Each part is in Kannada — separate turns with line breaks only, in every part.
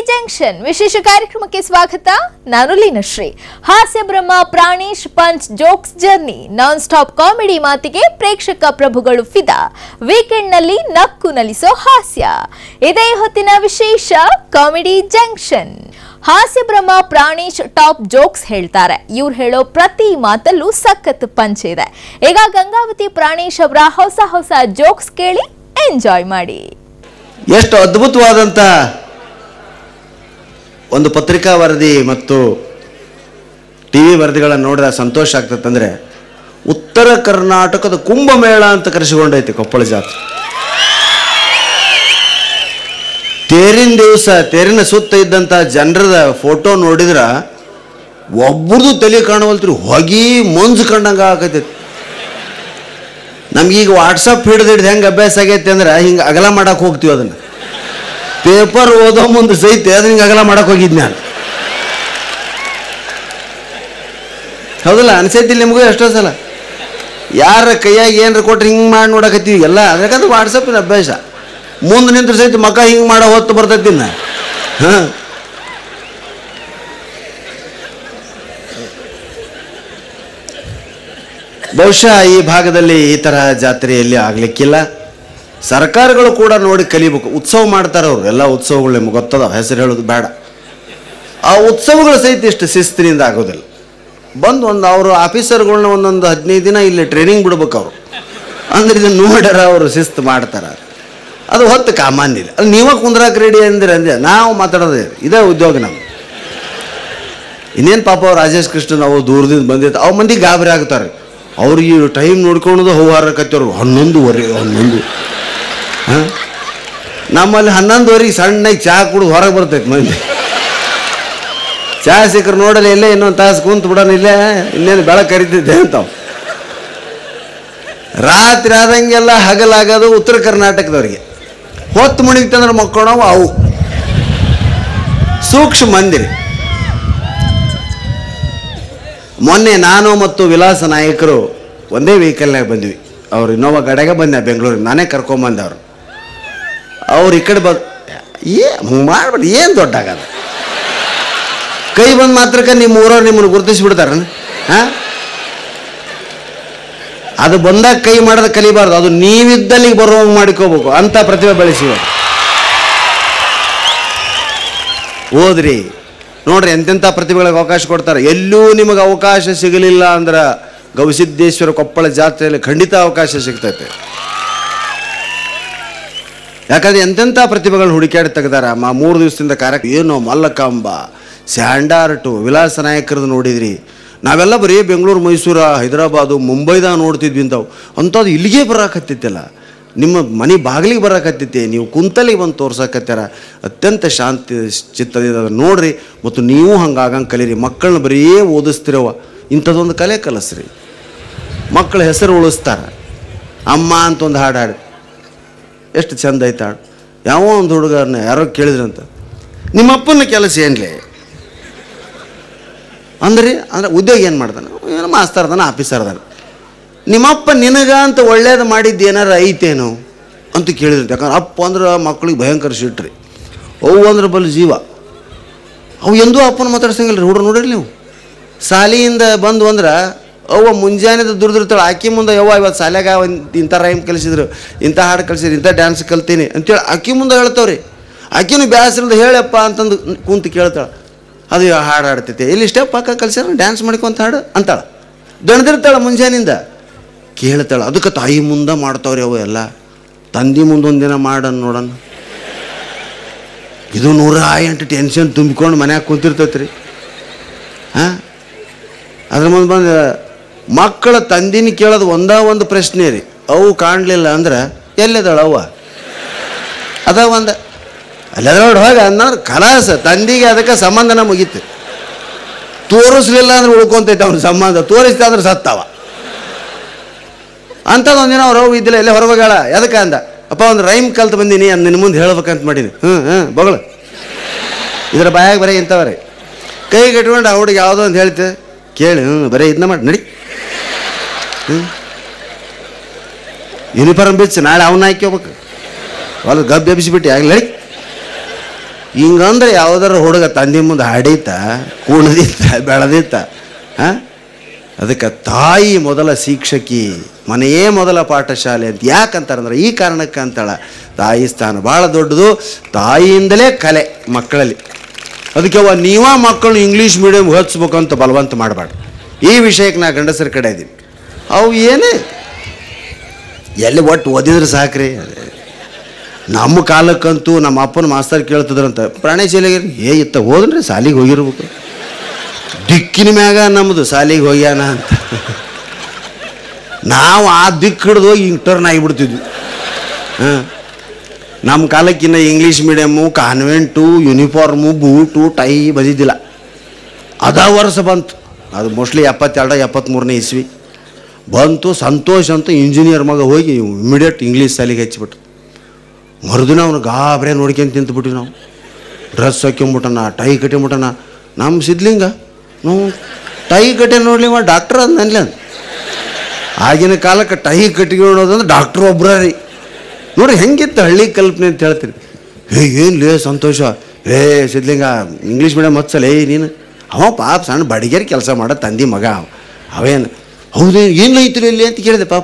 ಜಂಕ್ಷನ್ ವಿಶೇಷ ಕಾರ್ಯಕ್ರಮಕ್ಕೆ ಸ್ವಾಗತ. ನಾನು ಲೀನಶ್ರೀ. ಹಾಸ್ಯ ಬ್ರಹ್ಮ Pranesh punch jokes journey non stop comedy ಮಾತಿಗೆ ಪ್ರೇಕ್ಷಕ ಪ್ರಭುಗಳು ಫಿದಾ. ವೀಕೆಂಡ್ ನಲ್ಲಿ ನಕ್ಕು ನಲಿಸೋ ಹಾಸ್ಯ ಇದೇ ಹೊತ್ತಿನ ವಿಶೇಷ ಕಾಮಿಡಿ ಜಂಕ್ಷನ್. ಹಾಸ್ಯ ಬ್ರಹ್ಮ ಪ್ರಾಣೇಶ್ ಟಾಪ್ ಜೋಕ್ಸ್ ಹೇಳ್ತಾರೆ. ಇವ್ರು ಹೇಳೋ ಪ್ರತಿ ಮಾತಲ್ಲೂ ಸಖತ್ ಪಂಚ್ ಇದೆ. ಈಗ ಗಂಗಾವತಿ ಪ್ರಾಣೇಶ್ ಅವರ ಹೊಸ ಹೊಸ ಜೋಕ್ಸ್ ಕೇಳಿ ಎಂಜಾಯ್ ಮಾಡಿ.
ಎಷ್ಟು ಅದ್ಭುತವಾದಂಥ ಒಂದು ಪತ್ರಿಕಾ ವರದಿ ಮತ್ತು ಟಿ ವಿ ವರದಿಗಳನ್ನು ನೋಡಿದಾಗ ಸಂತೋಷ ಆಗ್ತದಂದರೆ, ಉತ್ತರ ಕರ್ನಾಟಕದ ಕುಂಭಮೇಳ ಅಂತ ಕರೆಸಿಕೊಂಡೈತಿ ಕೊಪ್ಪಳ ಜಾತ್ರೆ. ತೇರಿನ ದಿವಸ ತೇರಿನ ಸುತ್ತ ಇದ್ದಂಥ ಜನರದ ಫೋಟೋ ನೋಡಿದ್ರೆ ಒಬ್ಬರದು ತಲೆ ಕಾಣವಲ್ತ್ರಿ, ಹೊಗಿ ಮಂಜು ಕಂಡಂಗೆ ಆಗತೈತಿ. ನಮಗೀಗ ವಾಟ್ಸಪ್ ಹಿಡಿದು ಹೆಂಗೆ ಅಭ್ಯಾಸ ಆಗೈತೆ ಅಂದ್ರೆ ಹಿಂಗೆ ಅಗಲ ಮಾಡಕ್ಕೆ ಹೋಗ್ತೀವಿ. ಅದನ್ನು ಪೇಪರ್ ಓದೋ ಮುಂದೆ ಸಹಿತ ಅದನ್ನ ಹಿಂಗೆ ಅಗಲ ಮಾಡಕ್ಕೆ ಹೋಗಿದ್ದು ನಾನು. ಹೌದಲ್ಲ, ಅನ್ಸೈತಿಲ್ಲ ನಿಮಗೂ ಎಷ್ಟೋ ಸಲ? ಯಾರ ಕೈಯಾಗಿ ಏನಾರ ಕೊಟ್ರೆ ಹಿಂಗೆ ಮಾಡಿ ನೋಡಕತ್ತೀವಿ ಎಲ್ಲ. ಅದಕ್ಕಂದ್ರೆ ವಾಟ್ಸಪ್ಪಿನ ಅಭ್ಯಾಸ. ಮುಂದೆ ನಿಂತ್ರೆ ಸಹಿತ ಮಕ್ಕ ಹಿಂಗೆ ಮಾಡೋ ಹೊತ್ತು ಬರ್ತೈತಿ. ಹಾಂ, ಬಹುಶಃ ಈ ಭಾಗದಲ್ಲಿ ಈ ಥರ ಜಾತ್ರೆಯಲ್ಲಿ ಆಗಲಿಕ್ಕಿಲ್ಲ. ಸರ್ಕಾರಗಳು ಕೂಡ ನೋಡಿ ಕಲಿಬೇಕು. ಉತ್ಸವ ಮಾಡ್ತಾರೆ ಅವರು, ಎಲ್ಲ ಉತ್ಸವಗಳು ನಿಮ್ಗೆ ಗೊತ್ತದ, ಹೆಸರು ಹೇಳೋದು ಬೇಡ. ಆ ಉತ್ಸವಗಳು ಸಹಿತ ಇಷ್ಟು ಶಿಸ್ತಿನಿಂದ ಆಗೋದಿಲ್ಲ. ಬಂದು ಅವರು ಆಫೀಸರ್ಗಳನ್ನ ಒಂದೊಂದು 15 ದಿನ ಇಲ್ಲಿ ಟ್ರೈನಿಂಗ್ ಬಿಡ್ಬೇಕು ಅವರು. ಅಂದ್ರೆ ಇದನ್ನು ನೋಡ್ಯಾರ ಅವರು ಶಿಸ್ತು ಮಾಡ್ತಾರೆ. ಅದು ಹೊತ್ತು ಕಾಮಾನ್ಯ ಇಲ್ಲ. ಅದು ನೀವೇ ಕುಂದ್ರಾಕ ರೆಡಿ ಅಂದೆ ನಾವು ಮಾತಾಡೋದೇ ಇದೇ ಉದ್ಯೋಗ ನಮ್ಗೆ. ಇನ್ನೇನು ಪಾಪ ಅವ್ರು ರಾಜೇಶ್ ಕೃಷ್ಣನ್ ಅವು ದೂರದಿಂದ ಬಂದಿತ್ತು, ಅವು ಮಂದಿ ಗಾಬರಿ ಆಗ್ತಾರೆ. ಅವ್ರಿಗೆ ಟೈಮ್ ನೋಡ್ಕೊಳೋದು ಹೌಹಾರಕತ್ತವ್ರು 11:30 ಹಾಂ, ನಮ್ಮಲ್ಲಿ 11:30 ಸಣ್ಣಗೆ ಚಹಾ ಕುಡಿದು ಹೊರಗೆ ಬರ್ತೈತೆ ಮಂದಿ. ಚಹಾ ಸಿಕ್ಕರು ನೋಡಲಿ ಇಲ್ಲೇ ಇನ್ನೊಂದು ತಾಸು ಕುಂತು ಬಿಡೋಣ, ಇಲ್ಲೇ ಇನ್ನೇನು ಬೆಳಕು ಕರಿತೈತೆ ಅಂತಾವ್. ರಾತ್ರಿ ಆದಂಗೆಲ್ಲ ಹಗಲಾಗೋದು ಉತ್ತರ ಕರ್ನಾಟಕದವ್ರಿಗೆ. ಹೊತ್ತು ಮುಣಿಗ್ತಂದ್ರೆ ಮಕ್ಕಳವು ಅವು ಸೂಕ್ಷ್ಮ ಮಂದಿರ. ಮೊನ್ನೆ ನಾನು ಮತ್ತು ವಿಲಾಸ ನಾಯಕರು ಒಂದೇ ವೆಹಿಕಲ್ನಾಗ ಬಂದ್ವಿ. ಅವ್ರು ಇನ್ನೋವಾ ಗಾಡಿಯಾಗ ಬಂದೆ ಬೆಂಗಳೂರಿಗೆ, ನಾನೇ ಕರ್ಕೊಂಬಂದೆ ಅವರು. ಅವ್ರು ಈ ಕಡೆ ಹಂಗೆ ಮಾಡ್ಬಿಟ್ಟು ಏನು ದೊಡ್ಡ ಆಗದ. ಕೈ ಬಂದು ಮಾತ್ರಕ್ಕೆ ನಿಮ್ಮ ಊರವ್ರು ನಿಮ್ಮನ್ನು ಗುರುತಿಸ್ಬಿಡ್ತಾರ. ಹಾಂ, ಅದು ಬಂದಾಗ ಕೈ ಮಾಡೋದು ಕಲಿಬಾರ್ದು, ಅದು ನೀವಿದ್ದಲ್ಲಿ ಬರುವಂಗೆ ಮಾಡ್ಕೋಬೇಕು. ಅಂಥ ಪ್ರತಿಭೆ ಬೆಳೆಸಿವ ಹೋದ್ರಿ ನೋಡ್ರಿ, ಎಂತೆಂಥ ಪ್ರತಿಭೆಗಳಿಗೆ ಅವಕಾಶ ಕೊಡ್ತಾರೆ. ಎಲ್ಲೂ ನಿಮಗೆ ಅವಕಾಶ ಸಿಗಲಿಲ್ಲ ಅಂದ್ರೆ ಗವಿಸಿದ್ದೇಶ್ವರ ಕೊಪ್ಪಳ ಜಾತ್ರೆಯಲ್ಲಿ ಖಂಡಿತ ಅವಕಾಶ ಸಿಗ್ತೈತೆ. ಯಾಕಂದ್ರೆ ಎಂತೆಂಥ ಪ್ರತಿಭೆಗಳನ್ನ ಹುಡುಕಾಡಿ ತೆಗ್ದಾರ. 3 ದಿವಸದಿಂದ ಕಾರ್ಯಕ್ರಮ ಏನೋ ಮಲ್ಲಕಾಂಬ, ಸ್ಯಾಂಡಾರ್ಟು, ವಿಲಾಸ ನಾಯಕರದ್ದು ನೋಡಿದ್ರಿ. ನಾವೆಲ್ಲ ಬರೀ ಬೆಂಗಳೂರು, ಮೈಸೂರು, ಹೈದರಾಬಾದು, ಮುಂಬೈದಾಗ ನೋಡ್ತಿದ್ವಿ ಅಂಥದ್ದು ಇಲ್ಲಿಗೆ ಬರಾಕತ್ತಿತ್ತಲ್ಲ. ನಿಮ್ಮ ಮನೆ ಬಾಗಿಲಿಗೆ ಬರಾಕತ್ತೈತಿ, ನೀವು ಕುಂತಲಿಗೆ ಬಂದು ತೋರ್ಸಕತ್ತಾರ. ಅತ್ಯಂತ ಶಾಂತಿ ಚಿತ್ತದಿಂದ ನೋಡ್ರಿ, ಮತ್ತು ನೀವು ಹಂಗಾಗಂಗೆ ಕಲೀರಿ. ಮಕ್ಕಳನ್ನ ಬರೀ ಓದಿಸ್ತಿರವ, ಇಂಥದ್ದೊಂದು ಕಲೆ ಕಲಿಸ್ರಿ. ಮಕ್ಕಳ ಹೆಸರು ಉಳಿಸ್ತಾರೆ. ಅಮ್ಮ ಅಂತ ಒಂದು ಹಾಡು ಹಾಡು, ಎಷ್ಟು ಚಂದ ಐತೆ ಹಾಡು. ಯಾವ ಒಂದು ಹುಡುಗರನ್ನ ಯಾರೋ ಕೇಳಿದ್ರಂತ, ನಿಮ್ಮಪ್ಪನ ಕೆಲಸ ಏನ್ಲೇ ಅಂದ್ರೆ ಉದ್ಯೋಗ ಏನು ಮಾಡ್ತಾನೆ? ಏನೋ ಮಾಸ್ತರ್ ಅದಾನ, ಆಫೀಸರ್ ಅದಾನ. ನಿಮ್ಮಪ್ಪ ನಿನಗ ಅಂತ ಒಳ್ಳೇದು ಮಾಡಿದ್ದು ಏನಾರು ಐತೇನೋ ಅಂತ ಕೇಳಿದ್ರು. ಯಾಕಂದ್ರೆ ಅಪ್ಪ ಅಂದ್ರೆ ಮಕ್ಳಿಗೆ ಭಯಂಕರ ಸಿಟ್ರಿ, ಅವು ಅಂದ್ರೆ ಬಲ್ ಜೀವ. ಅವು ಎಂದೂ ಅಪ್ಪನ ಮಾತಾಡ್ಸಂಗಿಲ್ಲ ರೀ. ಹುಡ್ರು ನೋಡಿರಿ ನೀವು, ಶಾಲೆಯಿಂದ ಬಂದು ಅಂದ್ರೆ ಅವ್ವ ಮುಂಜಾನೆದು ದುಡ್ದಿರ್ತಾಳೆ. ಆಕಿ ಮುಂದೆ ಯವ್ವ ಇವತ್ತು ಶಾಲೆಗೆ ಇಂಥ ರೈಮ್ ಕಲಿಸಿದ್ರು, ಇಂಥ ಹಾಡು ಕಲಿಸಿದ್ರು, ಇಂಥ ಡ್ಯಾನ್ಸ್ ಕಲ್ತೀನಿ ಅಂತೇಳಿ ಆಕಿ ಮುಂದೆ ಹೇಳ್ತಾವ್ರಿ. ಆಕಿನೂ ಬ್ಯಾಸರಿಂದ ಹೇಳಪ್ಪ ಅಂತಂದು ಕುಂತು ಕೇಳ್ತಾಳೆ. ಅದು ಹಾಡು ಹಾಡ್ತೈತೆ, ಇಲ್ಲಿ ಸ್ಟೆಪ್ ಹಾಕ ಕಲಿಸ್ಯಾರ, ಡ್ಯಾನ್ಸ್ ಮಾಡ್ಕೊಂತ ಹಾಡು ಅಂತಾಳೆ. ದಣದಿರ್ತಾಳೆ ಮುಂಜಾನಿಂದ ಕೇಳ್ತಾಳೆ. ಅದಕ್ಕೆ ತಾಯಿ ಮುಂದೆ ಮಾಡ್ತಾವ್ರಿ ಅವು ಎಲ್ಲ. ತಂದೆ ಮುಂದೆ ಒಂದಿನ ಮಾಡನ್ ನೋಡೋಣ. ಇದು 108 ಟೆನ್ಷನ್ ತುಂಬಿಕೊಂಡು ಮನ್ಯಾಗ ಕುಂತಿರ್ತೈತೆ ರೀ. ಹಾಂ, ಅದ್ರ ಮುಂದೆ ಬಂದು ಮಕ್ಕಳ ತಂದಿನ ಕೇಳೋದು ಒಂದು ಪ್ರಶ್ನೆ ರೀ. ಅವು ಕಾಣಲಿಲ್ಲ ಅಂದ್ರೆ ಎಲ್ಲಿದಾಳ ಅವ್ವ? ಅದ ಒಂದು ಅಲ್ಲೆದೋಡ್ ಹೋಗ ಅನ್ನೋದು ಕಲಾಸ. ತಂದಿಗೆ ಅದಕ್ಕೆ ಸಂಬಂಧನ ಮುಗೀತು. ತೋರಿಸ್ಲಿಲ್ಲ ಅಂದ್ರೆ ಉಳ್ಕೊಂತೈತೆ ಅವ್ನ ಸಂಬಂಧ, ತೋರಿಸ್ತಾ ಅಂದ್ರೆ ಸತ್ತಾವ. ಅಂಥದ್ದು ಒಂದಿನ ಅವ್ರು ಇದ್ದಿಲ್ಲ, ಎಲ್ಲೇ ಹೊರಗೋಗಾಳ. ಎದಕ್ಕೆ ಅಂದ, ಅಪ್ಪ ಒಂದು ರೈಮ್ ಕಲ್ತು ಬಂದೀನಿ, ನಿನ್ನ ಮುಂದೆ ಹೇಳ್ಬೇಕಂತ ಮಾಡೀನಿ. ಬಗಳು ಇದ್ರ ಬಾಯಾಗ ಬರೀ ಇಂಥವ್ರೆ. ಕೈ ಕಟ್ಕೊಂಡು ಆ ಹುಡುಗ ಯಾವುದೋ ಅಂತ ಹೇಳ್ತೆ ಕೇಳಿ, ಬರೀ ಇದನ್ನ ಮಾಡಿ ನಡಿ. ಯೂನಿಫಾರ್ಮ್ ಬಿಚ್ಚು, ನಾಳೆ ಅವನ್ನ ಹಾಕಿ ಹೋಗ್ಬೇಕು. ಹೊಲ ಗಬ್ಬು ಎಬ್ಬಿಸಿಬಿಟ್ಟು ಆಗಲಿ ನಡಿ. ಹಿಂಗಂದ್ರೆ ಯಾವುದಾರ ಹುಡುಗ ತಂದೆ ಮುಂದೆ ಹಾಡೀತ, ಕುಣದಿತ್ತ, ಬೆಳೆದಿತ್ತ. ಹಾಂ, ಅದಕ್ಕೆ ತಾಯಿ ಮೊದಲ ಶಿಕ್ಷಕಿ, ಮನೆಯೇ ಮೊದಲ ಪಾಠಶಾಲೆ ಅಂತ ಯಾಕಂತಾರಂದ್ರೆ ಈ ಕಾರಣಕ್ಕೆ ಅಂತಾಳ. ತಾಯಿ ಸ್ಥಾನ ಭಾಳ ದೊಡ್ಡದು. ತಾಯಿಯಿಂದಲೇ ಕಲೆ ಮಕ್ಕಳಲ್ಲಿ. ಅದಕ್ಕೆ ನೀವ ಮಕ್ಕಳು ಇಂಗ್ಲೀಷ್ ಮೀಡಿಯಮ್ ಹಚ್ಬೇಕಂತ ಬಲವಂತ ಮಾಡಬಾರ್ದು. ಈ ವಿಷಯಕ್ಕೆ ನಾ ಗಂಡಸರ ಕಡೆ ಇದ್ದೀನಿ. ಅವು ಏನೇ ಎಲ್ಲಿ ಒಟ್ಟು ಓದಿದ್ರೆ ಸಾಕ್ರಿ. ನಮ್ಮ ಕಾಲಕ್ಕಂತೂ ನಮ್ಮ ಅಪ್ಪನ ಮಾಸ್ತರ್ ಕೇಳ್ತಿದ್ರಂತ, ಪ್ರಾಣೇಶಾಲೆಗೆ ಇತ್ತ ಹೋದ್ರಿ ಸಾಲಿಗೆ ಹೋಗಿರ್ಬೇಕು, ದಿಕ್ಕಿನ ಮ್ಯಾಗ ನಮ್ಮದು ಸಾಲಿಗೆ ಹೋಗ್ಯಾನ ಅಂತ. ನಾವು ಆ ದಿಕ್ಕು ಹಿಡ್ದು ಹೋಗಿ ಹಿಂಗೆ ಟರ್ನ್ ಆಗಿಬಿಡ್ತಿದ್ವಿ. ಹಾಂ, ನಮ್ಮ ಕಾಲಕ್ಕಿನ್ನ English medium, convent, uniform, boot, tie ಬದಿದ್ದಿಲ್ಲ. ಅದ ವರ್ಷ ಬಂತು. ಅದು ಮೋಸ್ಟ್ಲಿ 72-73ನೇ ಇಸ್ವಿ ಬಂತು. ಸಂತೋಷ್ ಅಂತ ಇಂಜಿನಿಯರ್ ಮಗ ಹೋಗಿ ಇಮಿಡಿಯೇಟ್ ಇಂಗ್ಲೀಷ್ ಶಾಲೆಗೆ ಹಚ್ಚಿಬಿಟ್ಟು ಮರುದಿನ ಅವನು ಗಾಬರೇ ನೋಡ್ಕೊಂಡು ತಿಂತುಬಿಟ್ಟಿವಿ. ನಾವು ಡ್ರೆಸ್ ಹಾಕ್ಕೊಂಬಿಟ್ಟನ, ಟೈ ಕಟ್ಟಿಬಿಟ್ಟನ. ನಮ್ಮ ಸಿದ್ಲಿಂಗ ನಾವು ಟೈ ಕಟ್ಟಿ ನೋಡ್ಲಿ ಡಾಕ್ಟ್ರ್ ಅದು ನನ್ಲಿ ಅಂತ. ಆಗಿನ ಕಾಲಕ್ಕೆ ಟೈ ಕಟ್ಟಿಕೊಳ್ಳೋದಂದ್ರೆ ಡಾಕ್ಟ್ರ್ ಒಬ್ಬರ ರೀ. ನೋಡ್ರಿ ಹೆಂಗಿತ್ತು ಹಳ್ಳಿ ಕಲ್ಪನೆ ಅಂತ ಹೇಳ್ತೀರಿ. ಏನು ಲೇ ಸಂತೋಷ, ಸಿದ್ಲಿಂಗ ಇಂಗ್ಲೀಷ್ ಮೀಡಿಯಮ್ ಹಚ್ಚಲ್ಲ ನೀನು. ಅವ ಪಾಪ ಸಣ್ಣ ಬಡಿಗೆರಿ ಕೆಲಸ ಮಾಡೋ ತಂದೆ ಮಗ. ಅವೇನು ಹೌದೇನು ಏನು ಐತಿರಿ ಇಲ್ಲಿ ಅಂತ ಕೇಳಿದೆ. ಪಾಪ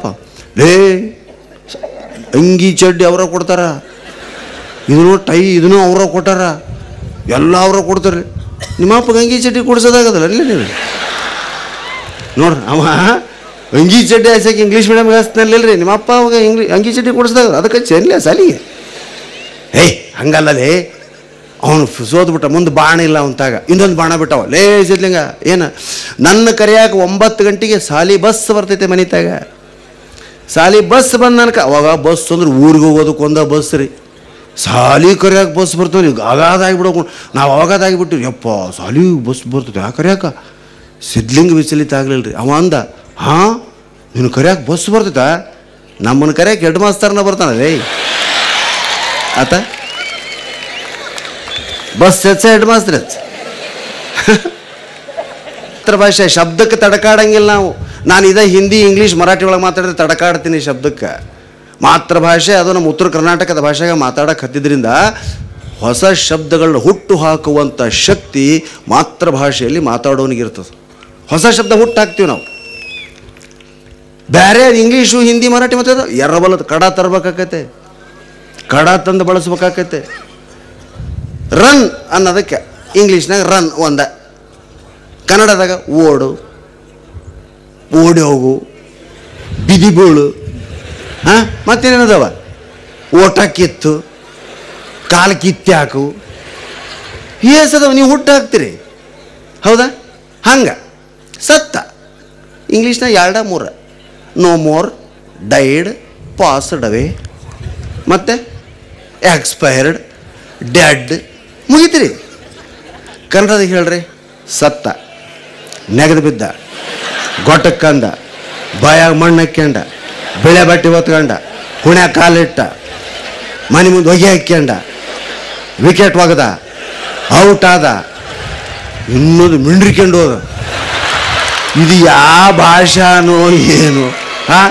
ಅಂಗಿ ಚಡ್ಡಿ ಅವರ ಕೊಡ್ತಾರ, ಇದನ್ನು ಟೈ ಇದನ್ನು ಅವರ ಕೊಟ್ಟಾರ, ಎಲ್ಲ ಅವರ ಕೊಡ್ತಾರೆ. ನಿಮ್ಮ ಅಪ್ಪಗೆ ಅಂಗಿ ಚಡ್ಡಿ ಕೊಡ್ಸೋದಾಗದಲ್ಲ ಅಲ್ಲಿ ನೀವು ನೋಡ್ರಿ. ಅವ ಅಂಗಿ ಚಡ್ಡಿ ಹಾಸಕ್ಕೆ ಇಂಗ್ಲೀಷ್ ಮೀಡಿಯಮ್ಗೆ ಹಚ್ತಾನಲ್ರಿ. ನಿಮ್ಮ ಅಪ್ಪ ಅವಾಗ ಅಂಗಿ ಚಡ್ಡಿ ಕೊಡಿಸ್ದಾಗ ಅದಕ್ಕೆ ಚೆನ್ನಿಲ್ಲ ಸಾಲಿಗೆ. ಹಂಗಲ್ಲೇ ಅವನು ಸೋದ್ಬಿಟ್ಟ. ಮುಂದೆ ಬಾಣ ಇಲ್ಲ ಅವನ್ತಾಗ ಇನ್ನೊಂದು ಬಾಣ ಬಿಟ್ಟವ. ಸಿದ್ಲಿಂಗ ಏನು ನನ್ನ ಕರೆಯಾಕ 9 ಗಂಟೆಗೆ ಸಾಲಿ ಬಸ್ ಬರ್ತೈತೆ ಮನಿತಾಗ. ಸಾಲಿ ಬಸ್ ಬಂದ ನನಗೆ ಅವಾಗ ಬಸ್ ಅಂದ್ರೆ ಊರಿಗೆ ಹೋಗೋದಕ್ಕೊಂದ ಬಸ್ ರೀ. ಸಾಲಿ ಕರಿಯಾಕ ಬಸ್ ಬರ್ತವೆ. ಈಗ ಅಗಾದಾಗಿಬಿಡೋಕು ನಾವು ಅವಾಗದಾಗಿಬಿಟ್ಟಿವಿ. ಯಪ್ಪ ಸಾಲಿ ಬಸ್ ಬರ್ತದೆ ಆ ಕರಿಯಾಕ. ಸಿದ್ಲಿಂಗ ವಿಚಲಿತ ಆಗಲಿಲ್ಲ ರೀ. ಅವ ಅಂದ, ಹಾಂ ನೀನು ಕರಿಯಾಕ ಬಸ್ ಬರ್ತೈತಾ? ನಮ್ಮನ್ನು ಕರಿಯಾಕ ಹೆಡ್ ಮಾಸ್ತರ್ನ ಬರ್ತಾನಲ್ಲೇ ಆತ. ಬಸ್ ಹೆಚ್ಚ ಹೆಡ್ ಮಾಸ್ತರ್ ಹೆಚ್ಚ. ಭಾಷೆ ಶಬ್ದಕ್ಕೆ ತಡಕಾಡಂಗಿಲ್ಲ ನಾವು. ನಾನು ಇದೇ ಹಿಂದಿ ಇಂಗ್ಲೀಷ್ ಮರಾಠಿ ಒಳಗೆ ಮಾತಾಡಿದ್ರೆ ತಡಕಾಡ್ತೀನಿ ಶಬ್ದಕ್ಕೆ. ಮಾತೃಭಾಷೆ ಅದು ನಮ್ಮ ಉತ್ತರ ಕರ್ನಾಟಕದ ಭಾಷೆಗೆ ಮಾತಾಡಕ್ಕೆ ಹತ್ತಿದ್ರಿಂದ ಹೊಸ ಶಬ್ದಗಳನ್ನ ಹುಟ್ಟು ಹಾಕುವಂಥ ಶಕ್ತಿ ಮಾತೃಭಾಷೆಯಲ್ಲಿ ಮಾತಾಡೋನಿಗಿರ್ತದೆ. ಹೊಸ ಶಬ್ದ ಹುಟ್ಟು ಹಾಕ್ತೀವಿ ನಾವು. ಬೇರೆ ಇಂಗ್ಲೀಷು ಹಿಂದಿ ಮರಾಠಿ ಮತ್ತು ಎರಬಲದ ಕಡ ತರಬೇಕಾಕೈತೆ, ಕಡ ತಂದು ಬಳಸ್ಬೇಕಾಕೈತೆ. ರನ್ ಅನ್ನೋದಕ್ಕೆ ಇಂಗ್ಲೀಷ್ನಾಗ ರನ್ ಒಂದ, ಕನ್ನಡದಾಗ ಓಡು, ಓಡಿ ಹೋಗು, ಬಿದಿ ಬೀಳು. ಹಾಂ, ಮತ್ತೇನೇನದವ ಓಟ ಕಿತ್ತು, ಕಾಲು ಕಿತ್ತಿ ಹಾಕು. ಏಸದವ ನೀವು ಹುಟ್ಟು ಹಾಕ್ತೀರಿ. ಹೌದಾ? ಹಂಗೆ ಸತ್ತ ಇಂಗ್ಲೀಷ್ನಾಗ 2-3 no more, died, passed away, ಮತ್ತು ಎಕ್ಸ್ಪೈರ್ಡ್, ಡೆಡ್ ಮುಗಿತ್ರಿ. ಕನ್ನಡದಾಗ ಹೇಳ್ರಿ, ಸತ್ತ, ನೆಗೆದು ಬಿದ್ದ, ಗೊಟ್ಟಕ್ಕಂದ, ಬಾಯಾಗ ಮಣ್ಣು ಹಾಕ್ಯಂಡ, ಬೆಳೆ ಬಟ್ಟೆ ಹೊತ್ಕೊಂಡ, ಹುಣ್ಯಾಗ ಕಾಲಿಟ್ಟ, ಮನೆ ಮುಂದೆ ಹೊಗೆ ಹಾಕ್ಯಂಡ, ವಿಕೆಟ್ ಒಗದ, ಔಟ್ ಆದ, ಇನ್ನೊಂದು ಮಿಂಡ್ರಿಕೊಂಡು ಹೋದ. ಇದು ಯಾವ ಭಾಷಾನೋ ಏನು? ಹಾಂ,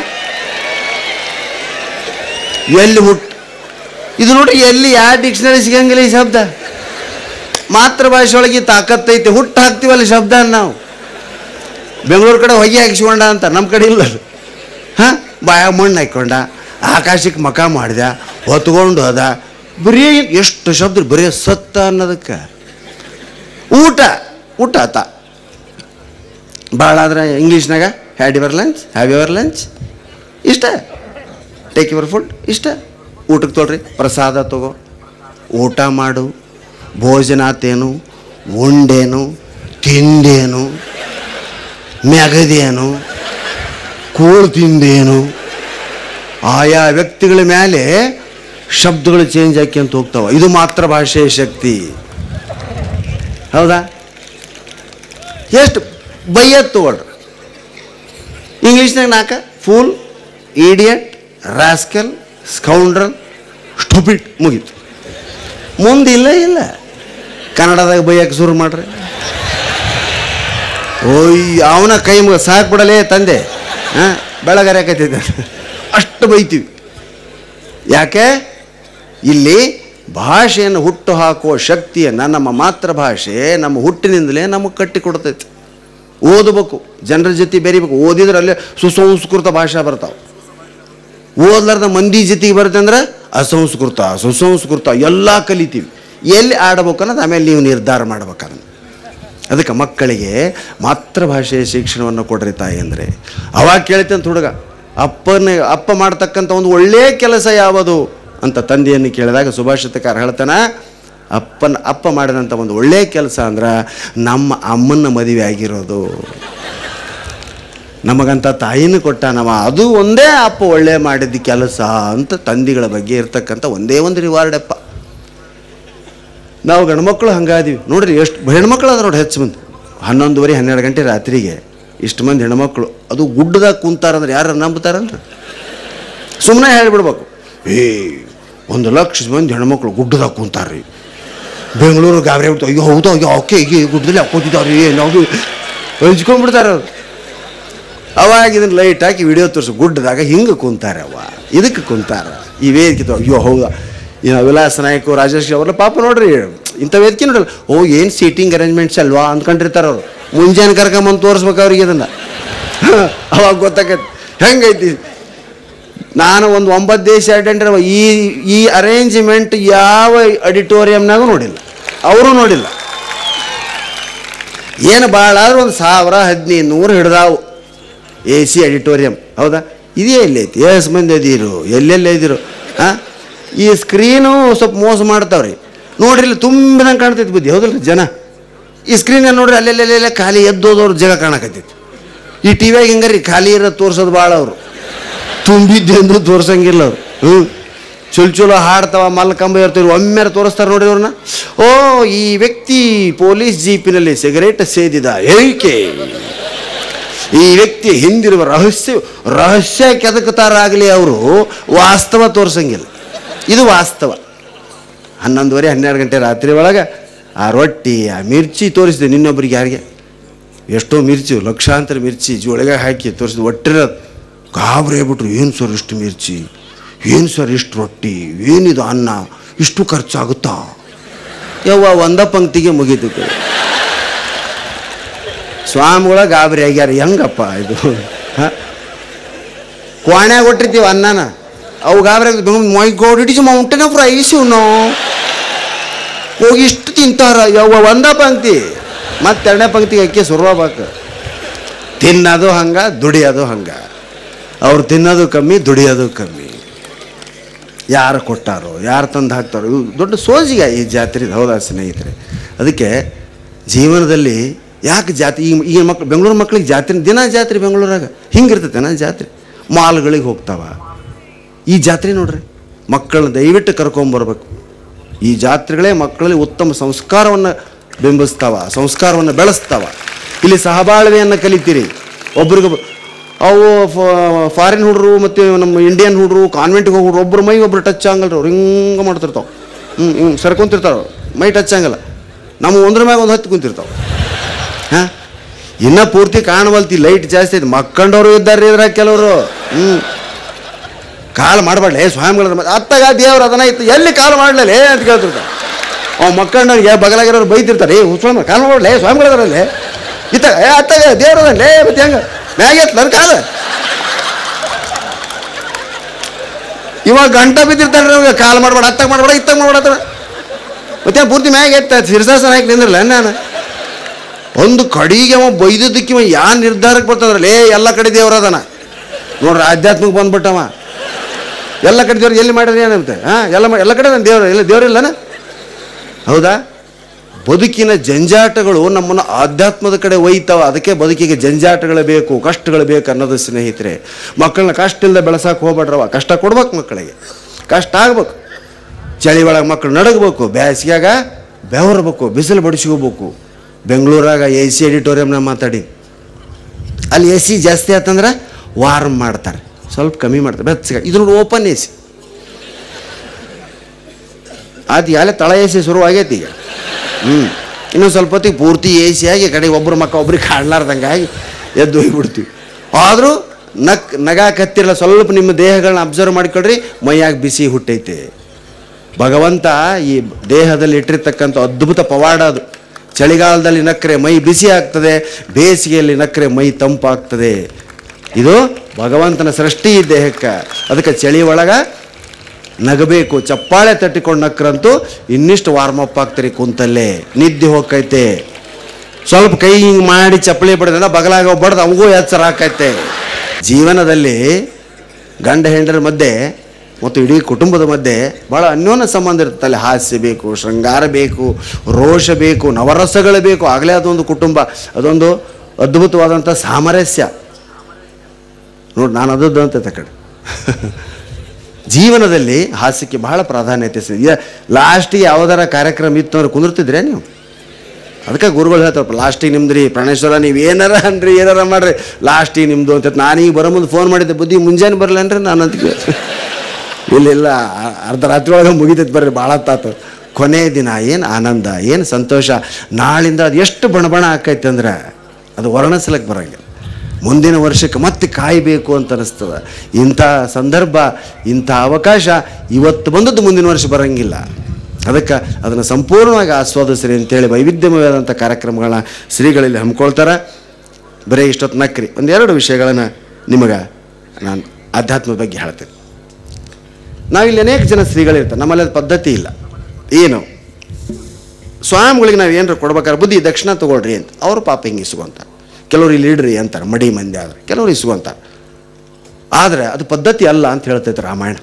ಎಲ್ಲಿ ಹುಟ್ಟು ಇದು ನೋಡ್ರಿ, ಎಲ್ಲಿ ಯಾವ ಡಿಕ್ಷನರಿ ಸಿಗಂಗಿಲ್ಲ ಈ ಶಬ್ದ. ಮಾತೃಭಾಷೆ ಒಳಗೆ ತಾಕತ್ತೈತೆ. ಹುಟ್ಟು ಹಾಕ್ತೀವಲ್ಲ ಶಬ್ದ ನಾವು. ಬೆಂಗಳೂರು ಕಡೆ ಹೊಗೆ ಹಾಕಿಸ್ಕೊಂಡ ಅಂತ, ನಮ್ಮ ಕಡೆ ಇಲ್ಲ. ಹಾಂ, ಬಾಯಾಗ ಮಣ್ಣು ಹಾಕ್ಕೊಂಡ, ಆಕಾಶಕ್ಕೆ ಮಕ ಮಾಡಿದ, ಹೊತ್ಕೊಂಡು ಹೋದ. ಬರೀ ಎಷ್ಟು ಶಬ್ದ, ಬರೀ ಸತ್ತ ಅನ್ನೋದಕ್ಕೆ. ಊಟ ಊಟ ಆತ ಭಾಳ ಆದ್ರೆ ಇಂಗ್ಲೀಷ್ನಾಗ had your lunch, have your lunch, ಇಷ್ಟ. ಟೇಕ್ ಯುವರ್ ಫುಡ್, ಇಷ್ಟ. ಊಟಕ್ಕೆ ತೊಗೊಳ್ರಿ, ಪ್ರಸಾದ ತಗೋ, ಊಟ ಮಾಡು, ಭೋಜನಾತೇನು, ಉಂಡೇನು, ತಿಂದೇನು, ಮೆಗದೇನು, ಕೂಳು ತಿಂದೇನು. ಆಯಾ ವ್ಯಕ್ತಿಗಳ ಮೇಲೆ ಶಬ್ದಗಳು ಚೇಂಜ್ ಆಕ್ಯಂತ ಹೋಗ್ತಾವ. ಇದು ಮಾತ್ರ ಭಾಷೆಯ ಶಕ್ತಿ. ಹೌದಾ? ಎಷ್ಟು ಬೈಯತ್ ತಗೊಳ್ರಿ. ಇಂಗ್ಲೀಷ್ನಾಗ 4 fool, idiot, rascal, scoundrel, stupid ಮುಗೀತು. ಮುಂದಿಲ್ಲ ಇಲ್ಲ. ಕನ್ನಡದಾಗ ಬೈಯಕ್ಕೆ ಶುರು ಮಾಡ್ರಿ. ಓಯ್ ಅವನ ಕೈ ಮುಗ ಸಾಕು ಬಿಡಲೇ ತಂದೆ. ಹಾಂ, ಬೆಳಗರೆಕತ್ತಿದ್ದ ಅಷ್ಟು ಬೈತೀವಿ. ಯಾಕೆ? ಇಲ್ಲಿ ಭಾಷೆಯನ್ನು ಹುಟ್ಟು ಹಾಕುವ ಶಕ್ತಿಯನ್ನು ನಮ್ಮ ಮಾತೃಭಾಷೆ ನಮ್ಮ ಹುಟ್ಟಿನಿಂದಲೇ ನಮಗೆ ಕಟ್ಟಿಕೊಡ್ತೈತಿ. ಓದಬೇಕು, ಜನರ ಜೊತೆ ಬೆರಿಬೇಕು. ಓದಿದ್ರೆ ಅಲ್ಲೇ ಸುಸಂಸ್ಕೃತ ಭಾಷೆ ಬರ್ತಾವೆ. ಓದ್ಲಾರ್ದ ಮಂದಿ ಜೊತೆಗೆ ಬರುತ್ತೆ ಅಂದ್ರೆ ಅಸಂಸ್ಕೃತ ಸುಸಂಸ್ಕೃತ ಎಲ್ಲ ಕಲಿತೀವಿ. ಎಲ್ಲಿ ಆಡ್ಬೇಕು ಅನ್ನೋದು ಆಮೇಲೆ ನೀವು ನಿರ್ಧಾರ ಮಾಡ್ಬೇಕನ್ನ. ಅದಕ್ಕೆ ಮಕ್ಕಳಿಗೆ ಮಾತೃಭಾಷೆಯ ಶಿಕ್ಷಣವನ್ನು ಕೊಡ್ರಿ ತಾಯಿ ಅಂದರೆ. ಅವಾಗ ಕೇಳ್ತಂತ ಹುಡುಗ, ಅಪ್ಪ ಮಾಡ್ತಕ್ಕಂಥ ಒಂದು ಒಳ್ಳೆಯ ಕೆಲಸ ಯಾವುದು ಅಂತ ತಂದೆಯನ್ನು ಕೇಳಿದಾಗ ಸುಭಾಷಿತಕಾರ ಹೇಳ್ತಾನೆ, ಅಪ್ಪ ಮಾಡಿದಂಥ ಒಂದು ಒಳ್ಳೆಯ ಕೆಲಸ ಅಂದ್ರೆ ನಮ್ಮ ಅಮ್ಮನ ಮದುವೆ ಆಗಿರೋದು. ನಮಗಂತ ತಾಯಿನೂ ಕೊಟ್ಟಾನವ, ಅದು ಒಂದೇ ಅಪ್ಪ ಒಳ್ಳೆ ಮಾಡಿದ ಕೆಲಸ ಅಂತ ತಂದೆಗಳ ಬಗ್ಗೆ ಇರ್ತಕ್ಕಂಥ ಒಂದೇ ಒಂದು ರಿವಾರ್ಡಪ್ಪ. ನಾವು ಗಂಡ್ಮಕ್ಳು ಹಂಗಾದೀವಿ ನೋಡ್ರಿ. ಎಷ್ಟು ಹೆಣ್ಮಕ್ಳು ಅದ ನೋಡಿ, ಹೆಚ್ಚು ಮಂದಿ 11:30 12 ಗಂಟೆ ರಾತ್ರಿಗೆ ಇಷ್ಟು ಮಂದಿ ಹೆಣ್ಮಕ್ಳು ಅದು ಗುಡ್ಡದಾಗ ಕುಂತಾರಂದ್ರೆ ಯಾರು ನಂಬ್ತಾರಲ್ರಿ? ಸುಮ್ಮನೆ ಹೇಳ್ಬಿಡ್ಬೇಕು, 1,00,000 ಮಂದಿ ಹೆಣ್ಮಕ್ಳು ಗುಡ್ಡದಾಗ ಕುಂತಾರ್ರಿ, ಬೆಂಗಳೂರು ಗಾಬರಿ ಬಿಡ್ತಾವೆ. ಅಯ್ಯೋ ಹೌದು, ಅಯ್ಯೋ ಓಕೆ, ಈಗ ಗುಡ್ಡದಲ್ಲಿ ಹಾಕೋತಿದ್ದಾವ್ರಿ, ನಾವು ಹಂಚ್ಕೊಂಡ್ಬಿಡ್ತಾರೆ ಅವ್ರು. ಅವಾಗ ಇದನ್ನು ಲೈಟ್ ಹಾಕಿ ವಿಡಿಯೋ ತೋರಿಸು, ಗುಡ್ಡದಾಗ ಹಿಂಗೆ ಕುಂತಾರೆ ಅವ, ಇದಕ್ಕೆ ಕುಂತಾರ ಈ ವೇದಿಕೆ. ಅಯ್ಯೋ ಹೌದಾ, ವಿಲಾಸ ನಾಯಕ ರಾಜೇಶ್ ಅವ್ರಲ್ಲ ಪಾಪ ನೋಡ್ರಿ, ಇಂಥ ವೇದಿಕೆ ನೋಡಲ್ಲ. ಏನು ಸೀಟಿಂಗ್ ಅರೇಂಜ್ಮೆಂಟ್ಸ್ ಅಲ್ವಾ ಅಂದ್ಕೊಂಡಿರ್ತಾರೆ ಅವರು. ಮುಂಜಾನೆ ಕರ್ಕೊಂಬಂದು ತೋರಿಸ್ಬೇಕು ಅವ್ರಿಗೆ ಇದನ್ನು. ಅವಾಗ ಗೊತ್ತಾಗತ್ತೆ ಹೆಂಗೈತಿ. ನಾನು ಒಂದು 9 ದೇಶ ಅಟೆಂಡ್ ಈ ಅರೇಂಜ್ಮೆಂಟ್ ಯಾವ ಆಡಿಟೋರಿಯಮ್ನಾಗೂ ನೋಡಿಲ್ಲ, ಅವರು ನೋಡಿಲ್ಲ. ಏನು ಭಾಳ ಆದ್ರೆ 1000-1500 ಹಿಡ್ದಾವು AC ಆಡಿಟೋರಿಯಂ. ಹೌದಾ? ಇದೇ ಎಲ್ಲೈತಿ? ಎಷ್ಟು ಮಂದಿ ಅದಿರು, ಎಲ್ಲೆಲ್ಲ ಇದಿರು? ಹಾಂ, ಈ ಸ್ಕ್ರೀನು ಸ್ವಲ್ಪ ಮೋಸ ಮಾಡ್ತಾವ್ರಿ ನೋಡ್ರಿ. ಇಲ್ಲಿ ತುಂಬಿದಂಗೆ ಕಾಣ್ತೈತಿ ಬುದ್ಧಿ, ಹೌದಲ್ರಿ ಜನ? ಈ ಸ್ಕ್ರೀನಲ್ಲಿ ನೋಡ್ರಿ ಅಲ್ಲೆಲ್ಲೆಲ್ಲ ಖಾಲಿ ಎದ್ದೋದವ್ರ ಜಾಗ ಕಾಣಕತ್ತೈತಿ. ಈ ಟಿವಿಯಾಗ ಹಿಂಗಾರಿ ಖಾಲಿ ಇರೋದು ತೋರ್ಸೋದು ಭಾಳ ಅವರು, ತುಂಬಿದ್ದೆ ಅಂದ್ರೂ ತೋರ್ಸಂಗಿಲ್ಲ ಅವರು. ಚಲೋ ಹಾಡ್ತಾವ, ಮಲ್ಕಂಬ ಇರ್ತೀವಿ, ಒಮ್ಮೆ ತೋರಿಸ್ತಾರೆ ನೋಡಿ ಅವ್ರನ್ನ. ಓ, ಈ ವ್ಯಕ್ತಿ ಪೊಲೀಸ್ ಜೀಪಿನಲ್ಲಿ ಸಿಗರೇಟ್ ಸೇದಿದ, ಏಕೆ ಈ ವ್ಯಕ್ತಿ ಹಿಂದಿರುವ ರಹಸ್ಯ ಕೆದಕುತ್ತಾರಾಗಲಿ, ಅವರು ವಾಸ್ತವ ತೋರ್ಸಂಗಿಲ್ಲ. ಇದು ವಾಸ್ತವ. 11:30 12 ಗಂಟೆ ರಾತ್ರಿ ಒಳಗೆ ಆ ರೊಟ್ಟಿ ಆ ಮಿರ್ಚಿ ತೋರಿಸಿದೆ. ನಿನ್ನೊಬ್ಬರಿಗೆ ಯಾರಿಗೆ ಎಷ್ಟೋ ಮಿರ್ಚಿ, ಲಕ್ಷಾಂತರ ಮಿರ್ಚಿ ಜೋಳಿಗೆ ಹಾಕಿ ತೋರಿಸಿದೆ. ಒಟ್ಟಿರೋದು ಗಾಬರಿ ಆಗ್ಬಿಟ್ರು. ಏನು ಸರ್ ಇಷ್ಟು ಮಿರ್ಚಿ, ಏನು ಸರ್ ಇಷ್ಟು ರೊಟ್ಟಿ, ಏನಿದು ಅನ್ನ, ಇಷ್ಟು ಖರ್ಚಾಗುತ್ತಾ? ಯವ್ವ ಒಂದ ಪಂಕ್ತಿಗೆ ಮುಗೀತು. ಸ್ವಾಮಿಗಳ ಗಾಬರಿ ಆಗ್ಯಾರ, ಹೆಂಗಪ್ಪ ಇದು? ಹಾಂ, ಕ್ವಾಣ್ಯಾಗ ಕೊಟ್ಟಿರ್ತೀವಿ ಅನ್ನನ, ಅವು ಗಾಬರಿ my god, it is mountain of rice, ಇವನು ಹೋಗಿ ಇಷ್ಟು ತಿಂತಾರ. ಯವ್ವ ಒಂದ ಪಂಕ್ತಿ, ಮತ್ತೆ 2ನೇ ಪಂಕ್ತಿಗೆ ಅಕ್ಕಿ ಸುರ್ವಾಬೇಕು. ತಿನ್ನೋದು ಹಂಗೆ, ದುಡಿಯೋದು ಹಂಗೆ. ಅವ್ರು ತಿನ್ನೋದು ಕಮ್ಮಿ, ದುಡಿಯೋದು ಕಮ್ಮಿ. ಯಾರು ಕೊಟ್ಟಾರೋ, ಯಾರು ತಂದು ಹಾಕ್ತಾರೋ, ಇವು ದೊಡ್ಡ ಸೋಜಿಗೆ ಈ ಜಾತ್ರೆ. ಹೌದಾ ಸ್ನೇಹಿತರೆ? ಅದಕ್ಕೆ ಜೀವನದಲ್ಲಿ ಯಾಕೆ ಜಾತಿ, ಈಗ ಮಕ್ಳು ಬೆಂಗಳೂರು ಮಕ್ಳಿಗೆ ಜಾತ್ರೆ, ದಿನ ಜಾತ್ರೆ ಬೆಂಗಳೂರಾಗ ಹಿಂಗಿರ್ತೈತೆ ನಾ ಜಾತ್ರೆ. ಮಾಲ್ಗಳಿಗೆ ಹೋಗ್ತಾವ. ಈ ಜಾತ್ರೆ ನೋಡ್ರಿ, ಮಕ್ಕಳನ್ನ ದಯವಿಟ್ಟು ಕರ್ಕೊಂಬರ್ಬೇಕು. ಈ ಜಾತ್ರೆಗಳೇ ಮಕ್ಕಳಲ್ಲಿ ಉತ್ತಮ ಸಂಸ್ಕಾರವನ್ನು ಬಿಂಬಿಸ್ತಾವ, ಸಂಸ್ಕಾರವನ್ನು ಬೆಳೆಸ್ತಾವ. ಇಲ್ಲಿ ಸಹಬಾಳ್ವೆಯನ್ನು ಕಲಿತೀರಿ. ಒಬ್ರಿಗೊಬ್ಬರು ಅವು ಫಾರಿನ್ ಹುಡ್ರು ಮತ್ತು ನಮ್ಮ ಇಂಡಿಯನ್ ಹುಡ್ರು ಕಾನ್ವೆಂಟ್ಗೆ ಹೋಗಿ ಒಬ್ಬರು ಮೈ ಒಬ್ರು ಟಚ್ ಆಗಲ್ರಿ. ಅವ್ರು ಹಿಂಗೆ ಮಾಡ್ತಿರ್ತಾವೆ, ಹಿಂಗೆ ಸರ್ಕೊಂತಿರ್ತಾವೆ, ಮೈ ಟಚ್ ಆಗಲ್ಲ. ನಮ್ಮ ಒಂದ್ರ ಮ್ಯಾಗ ಒಂದು 10 ಕುಂತಿರ್ತಾವೆ. ಹಾಂ, ಇನ್ನೂ ಪೂರ್ತಿ ಕಾಣವಲ್ತಿ, ಲೈಟ್ ಜಾಸ್ತಿ ಐತಿ. ಮಕ್ಕಂಡವರು ಇದ್ದಾರೆ ಇದ್ರಾಗ ಕೆಲವರು. ಕಾಲು ಮಾಡಬಾರ್ಲೆ ಸ್ವಾಮಿಗಳ ಅತ್ತಾಗ ದೇವ್ರು ಅದನ್ನ ಇತ್ತು, ಎಲ್ಲಿ ಕಾಲು ಮಾಡಲೇ ಅಂತ ಕೇಳ್ತಿರ್ತಾರೆ. ಅವ್ ಮಕ್ಕಂಡವ್ರಿಗೆ ಬಗಲಾಗಿರೋರು ಬೈತಿರ್ತಾರೆ, ಸ್ವಾಮಿ ಕಾಲು ಮಾಡಲೇ ಸ್ವಾಮಿಗಳದರಲ್ಲೇ ಇತ್ತ ಅತ್ತಾಗ ದೇವ್ರದಲ್ಲೇ, ಮತ್ತೆ ಹೆಂಗೆ ಮ್ಯಾಗೆತ್ ನನ್ನ ಕಾಲ. ಇವಾಗ ಗಂಟ ಬಿದ್ದಿರ್ತಾರೆ, ಕಾಲು ಮಾಡ್ಬೇಡ, ಅತ್ತಾಗ ಮಾಡ್ಬೇಡ, ಇತ್ತಾಗ ಮಾಡ್ಬೇಡ, ಮತ್ತೆ ಪೂರ್ತಿ ಮ್ಯಾಗ ಎತ್ತ ಶಿರ್ಸಾಸನ ಹಾಕಿ ನಿಂದ್ರಲ್ಲ ನಾನು. ಒಂದು ಕಡೆಗೆ ಅವ ಬೈದದ್ದಕ್ಕೆ ಯಾ ನಿರ್ಧಾರಕ್ಕೆ ಬರ್ತದ್ರಲ್ಲೇ, ಎಲ್ಲ ಕಡೆ ದೇವ್ರದನ ನೋಡ್ರಿ. ಆಧ್ಯಾತ್ಮಕ್ಕೆ ಬಂದ್ಬಿಟ್ಟವ, ಎಲ್ಲ ಕಡೆ ದೇವ್ರು ಎಲ್ಲಿ ಮಾಡಿದ್ರೆ ಏನಂತೆ? ಹಾಂ, ಎಲ್ಲ ಕಡೆ ನಾನು ದೇವ್ರು, ಎಲ್ಲ ದೇವ್ರಿಲ್ಲನ? ಹೌದಾ? ಬದುಕಿನ ಜಂಜಾಟಗಳು ನಮ್ಮನ್ನು ಆಧ್ಯಾತ್ಮದ ಕಡೆ ಒಯ್ತಾವ. ಅದಕ್ಕೆ ಬದುಕಿಗೆ ಜಂಜಾಟಗಳು ಬೇಕು, ಕಷ್ಟಗಳು ಬೇಕು ಅನ್ನೋದು ಸ್ನೇಹಿತರೆ. ಮಕ್ಕಳನ್ನ ಕಷ್ಟ ಇಲ್ಲದೆ ಬೆಳೆಸಕ್ಕೆ ಹೋಗ್ಬೇಡ್ರವ. ಕಷ್ಟ ಕೊಡ್ಬೇಕು, ಮಕ್ಕಳಿಗೆ ಕಷ್ಟ ಆಗ್ಬೇಕು. ಚಳಿ ಒಳಗೆ ಮಕ್ಕಳು ನಡಗಬೇಕು, ಬೇಸಿಗೆಯಾಗ ಬೆವರ್ಬೇಕು, ಬಿಸಿಲು ಬಡಿಸ್ಕೋಬೇಕು. ಬೆಂಗಳೂರಾಗ AC ಆಡಿಟೋರಿಯಮ್ನ ಮಾತಾಡಿ, ಅಲ್ಲಿ AC ಜಾಸ್ತಿ ಆತಂದ್ರೆ ವಾರ್ಮ್ ಮಾಡ್ತಾರೆ, ಸ್ವಲ್ಪ ಕಮ್ಮಿ ಮಾಡ್ತಾರೆ, ಬೆಚ್ಚಗೆ. ಇದು ನೋಡಿ ಓಪನ್ AC ಅದು ಯಾಲೆ ತಳ AC ಶುರುವಾಗೈತಿ ಈಗ. ಇನ್ನೊಂದು ಸ್ವಲ್ಪ ಹೊತ್ತಿಗೆ ಪೂರ್ತಿ AC ಆಗಿ ಕಡೆ ಒಬ್ಬರು ಮಕ್ಕ ಒಬ್ರಿಗೆ ಕಾಣಲಾರ್ದಂಗೆ ಆಗಿ ಎದ್ದು ಹೋಗ್ಬಿಡ್ತೀವಿ. ಆದರೂ ನಗಾಕತ್ತಿರಲ್ಲ. ಸ್ವಲ್ಪ ನಿಮ್ಮ ದೇಹಗಳನ್ನ ಅಬ್ಸರ್ವ್ ಮಾಡಿಕೊಳ್ರಿ, ಮೈಯಾಗ ಬಿಸಿ ಹುಟ್ಟೈತೆ. ಭಗವಂತ ಈ ದೇಹದಲ್ಲಿ ಇಟ್ಟಿರ್ತಕ್ಕಂಥ ಅದ್ಭುತ ಪವಾಡ ಅದು. ಚಳಿಗಾಲದಲ್ಲಿ ನಕ್ಕರೆ ಮೈ ಬಿಸಿ ಆಗ್ತದೆ, ಬೇಸಿಗೆಯಲ್ಲಿ ನಕ್ಕರೆ ಮೈ ತಂಪಾಗ್ತದೆ. ಇದು ಭಗವಂತನ ಸೃಷ್ಟಿ ಈ ದೇಹಕ್ಕೆ. ಅದಕ್ಕೆ ಚಳಿ ಒಳಗೆ ನಗಬೇಕು, ಚಪ್ಪಾಳೆ ತಟ್ಟಿಕೊಂಡು ನಕ್ರಂತೂ ಇನ್ನಿಷ್ಟು ವಾರ್ಮಪ್ ಆಗ್ತೀರಿ ಕುಂತಲ್ಲೇ, ನಿದ್ದೆ ಹೋಗ್ತೈತೆ. ಸ್ವಲ್ಪ ಕೈ ಹಿಂಗೆ ಮಾಡಿ ಚಪ್ಪಲಿ ಬಡ್ದ ಬಗಲಾಗ ಬಡ್ದು ಅವಗೂ ಎಚ್ಚರ ಆಕೈತೆ. ಜೀವನದಲ್ಲಿ ಗಂಡ ಹೆಂಡರ ಮಧ್ಯೆ ಮತ್ತು ಇಡೀ ಕುಟುಂಬದ ಮಧ್ಯೆ ಭಾಳ ಅನ್ಯೋನ್ಯ ಸಂಬಂಧ ಇರುತ್ತಲ್ಲ. ಹಾಸ್ಯ ಬೇಕು, ಶೃಂಗಾರ ಬೇಕು, ರೋಷ ಬೇಕು, ನವರಸಗಳು ಬೇಕು. ಆಗಲೇ ಅದೊಂದು ಕುಟುಂಬ, ಅದೊಂದು ಅದ್ಭುತವಾದಂಥ ಸಾಮರಸ್ಯ. ನೋಡಿ, ನಾನು ಅದದ್ದು ಅಂತ ಕಡೆ ಜೀವನದಲ್ಲಿ ಹಾಸ್ಯಕ್ಕೆ ಬಹಳ ಪ್ರಾಧಾನ್ಯತೆ ಸಿಗುತ್ತೆ. ಲಾಸ್ಟಿಗೆ ಯಾವುದಾರ ಕಾರ್ಯಕ್ರಮ ಇತ್ತು ಅಂದ್ರೆ ಕುಂದಿರ್ತಿದ್ರೆ ನೀವು. ಅದಕ್ಕೆ ಗುರುಗಳು ಹೇಳ್ತಾರಪ್ಪ, ಲಾಸ್ಟಿಗೆ ನಿಮ್ದು ರೀ ಪ್ರಾಣೇಶ್ವರ, ನೀವು ಏನಾರ ಅನ್ರಿ ಏನಾರ ಮಾಡ್ರಿ, ಲಾಸ್ಟಿಗೆ ನಿಮ್ಮದು ಅಂತ. ನಾನೀಗ ಬರೋ ಮುಂದೆ ಫೋನ್ ಮಾಡಿದ್ದೆ, ಬುದ್ಧಿ ಮುಂಜಾನೆ ಬರಲೇನ್ರಿ ನಾನು ಅಂತ. ಇಲ್ಲ ಅರ್ಧ ರಾತ್ರಿ ಒಳಗೆ ಮುಗಿತೈತೆ ಬರ್ರಿ, ಭಾಳ ತಾತು. ಕೊನೆ ದಿನ ಏನು ಆನಂದ, ಏನು ಸಂತೋಷ. ನಾಳಿಂದ ಅದು ಎಷ್ಟು ಬಣಬಣ ಆಕೈತೆ ಅಂದ್ರೆ ಅದು ವರ್ಣಿಸ್ಲಿಕ್ಕೆ ಬರೋಂಗಿಲ್ಲ. ಮುಂದಿನ ವರ್ಷಕ್ಕೆ ಮತ್ತೆ ಕಾಯಬೇಕು ಅಂತ ಅನಿಸ್ತದೆ. ಇಂಥ ಸಂದರ್ಭ, ಇಂಥ ಅವಕಾಶ ಇವತ್ತು ಬಂದದ್ದು ಮುಂದಿನ ವರ್ಷ ಬರೋಂಗಿಲ್ಲ. ಅದಕ್ಕೆ ಅದನ್ನು ಸಂಪೂರ್ಣವಾಗಿ ಆಸ್ವಾದಿಸ್ರಿ ಅಂತೇಳಿ ವೈವಿಧ್ಯಮಯವಾದಂಥ ಕಾರ್ಯಕ್ರಮಗಳನ್ನ ಶ್ರೀಗಳಲ್ಲಿ ಹಮ್ಮಿಕೊಳ್ತಾರೆ. ಬರೀ ಇಷ್ಟೊತ್ತು ನಕ್ರಿ. ಒಂದೆರಡು ವಿಷಯಗಳನ್ನು ನಿಮಗೆ ನಾನು ಆಧ್ಯಾತ್ಮದ ಬಗ್ಗೆ ಹೇಳ್ತೇನೆ. ನಾವಿಲ್ಲಿ ಅನೇಕ ಜನ ಶ್ರೀಗಳಿರ್ತಾರೆ, ನಮ್ಮಲ್ಲಿ ಅದು ಪದ್ಧತಿ ಇಲ್ಲ. ಏನು ಸ್ವಾಮಿಗಳಿಗೆ ನಾವು ಏನಾರು ಕೊಡ್ಬೇಕಾದ್ರೆ ಬುದ್ಧಿ ದಕ್ಷಿಣ ತೊಗೊಳ್ರಿ ಅಂತ ಅವರು ಪಾಪ ಹಿಂಗೆ ಇಸ್ಕೊಂತಾರೆ. ಕೆಲವರು ಇಲ್ಲಿ ಇಡ್ರಿ ಅಂತಾರೆ, ಮಡಿ ಮಂದಿ ಆದರೆ ಕೆಲವರು ಇಸ್ಕೊಂತಾರೆ. ಆದರೆ ಅದು ಪದ್ಧತಿ ಅಲ್ಲ ಅಂತ ಹೇಳ್ತೈತೆ ರಾಮಾಯಣ.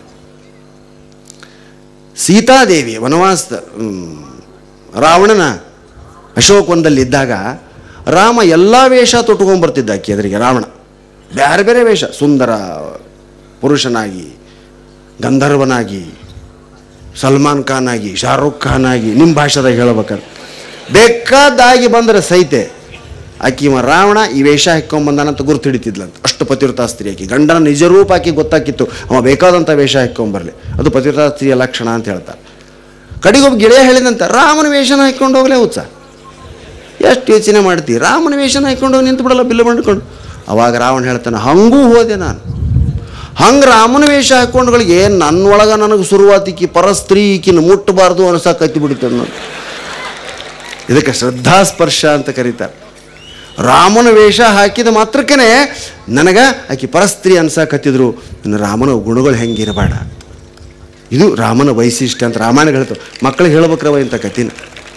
ಸೀತಾದೇವಿ ವನವಾಸದ ರಾವಣನ ಅಶೋಕವನದಲ್ಲಿದ್ದಾಗ ರಾಮ ಎಲ್ಲ ವೇಷ ತೊಟ್ಕೊಂಡ್ಬರ್ತಿದ್ದ ಆಕೆ ಎದುರಿಗೆ. ರಾವಣ ಬೇರೆ ಬೇರೆ ವೇಷ, ಸುಂದರ ಪುರುಷನಾಗಿ, ಗಂಧರ್ವನಾಗಿ, ಸಲ್ಮಾನ್ ಖಾನ್ ಆಗಿ, ಶಾರುಖ್ ಖಾನ್ ಆಗಿ, ನಿಮ್ಮ ಭಾಷೆದಾಗ ಹೇಳ್ಬೇಕಾದ್ರೆ ಬೇಕಾದಾಗಿ ಬಂದರೆ ಸೈತೆ ಆಕಿ ರಾವಣ ಈ ವೇಷ ಹಾಕ್ಕೊಂಬಂದಾನಂತ ಗುರುತು ಹಿಡಿತಿದ್ಲಂತ. ಅಷ್ಟು ಪತಿವ್ರತಾ ಸ್ತ್ರೀ ಆಕಿ. ಗಂಡನ ನಿಜ ರೂಪ ಆಕಿ ಗೊತ್ತಾಕಿತ್ತು, ಅವ ಬೇಕಾದಂಥ ವೇಷ ಹಾಕ್ಕೊಂಬರಲಿ. ಅದು ಪತಿವ್ರತಾ ಸ್ತ್ರೀಯ ಲಕ್ಷಣ ಅಂತ ಹೇಳ್ತಾರೆ. ಕಡೆಗೊಬ್ಬ ಗೆಳೆಯ ಹೇಳಿದಂತ, ರಾಮನ ವೇಷನ ಹಾಕ್ಕೊಂಡು ಹೋಗಲೇ ಉತ್ಸಾಹ. ಎಷ್ಟು ಯೋಚನೆ ಮಾಡ್ತೀವಿ, ರಾಮನ ವೇಷನ ಹಾಕ್ಕೊಂಡು ಹೋಗಿ ನಿಂತು ಬಿಡಲ್ಲ ಬಿಲ್ಲು ಮಾಡ್ಕೊಂಡು. ಅವಾಗ ರಾವಣ ಹೇಳ್ತಾನೆ, ಹಂಗೂ ಹೋದೆ ನಾನು. ಹಂಗೆ ರಾಮನ ವೇಷ ಹಾಕ್ಕೊಂಡುಗಳಿಗೆ ನನ್ನೊಳಗೆ ನನಗೆ ಶುರುವಾತಿಕ್ಕಿ ಪರಸ್ತ್ರೀ ಈಕಿನ ಮುಟ್ಟಬಾರ್ದು ಅನ್ಸಕ್ಕತ್ತಿ ಬಿಡುತ್ತೆ ನಾನು. ಇದಕ್ಕೆ ಶ್ರದ್ಧಾಸ್ಪರ್ಶ ಅಂತ ಕರೀತಾರೆ. ರಾಮನ ವೇಷ ಹಾಕಿದ ಮಾತ್ರಕ್ಕೇ ನನಗೆ ಆಕೆ ಪರಸ್ತ್ರೀ ಅನ್ಸಕತ್ತಿದ್ರು. ಇನ್ನು ರಾಮನ ಗುಣಗಳು ಹೆಂಗಿರಬೇಡ, ಇದು ರಾಮನ ವೈಶಿಷ್ಟ್ಯ ಅಂತ ರಾಮಾಯಣ ಹೇಳ್ತಾವೆ. ಮಕ್ಕಳಿಗೆ ಹೇಳ್ಬೇಕ್ರವ ಇಂಥ ಕಥೆನ.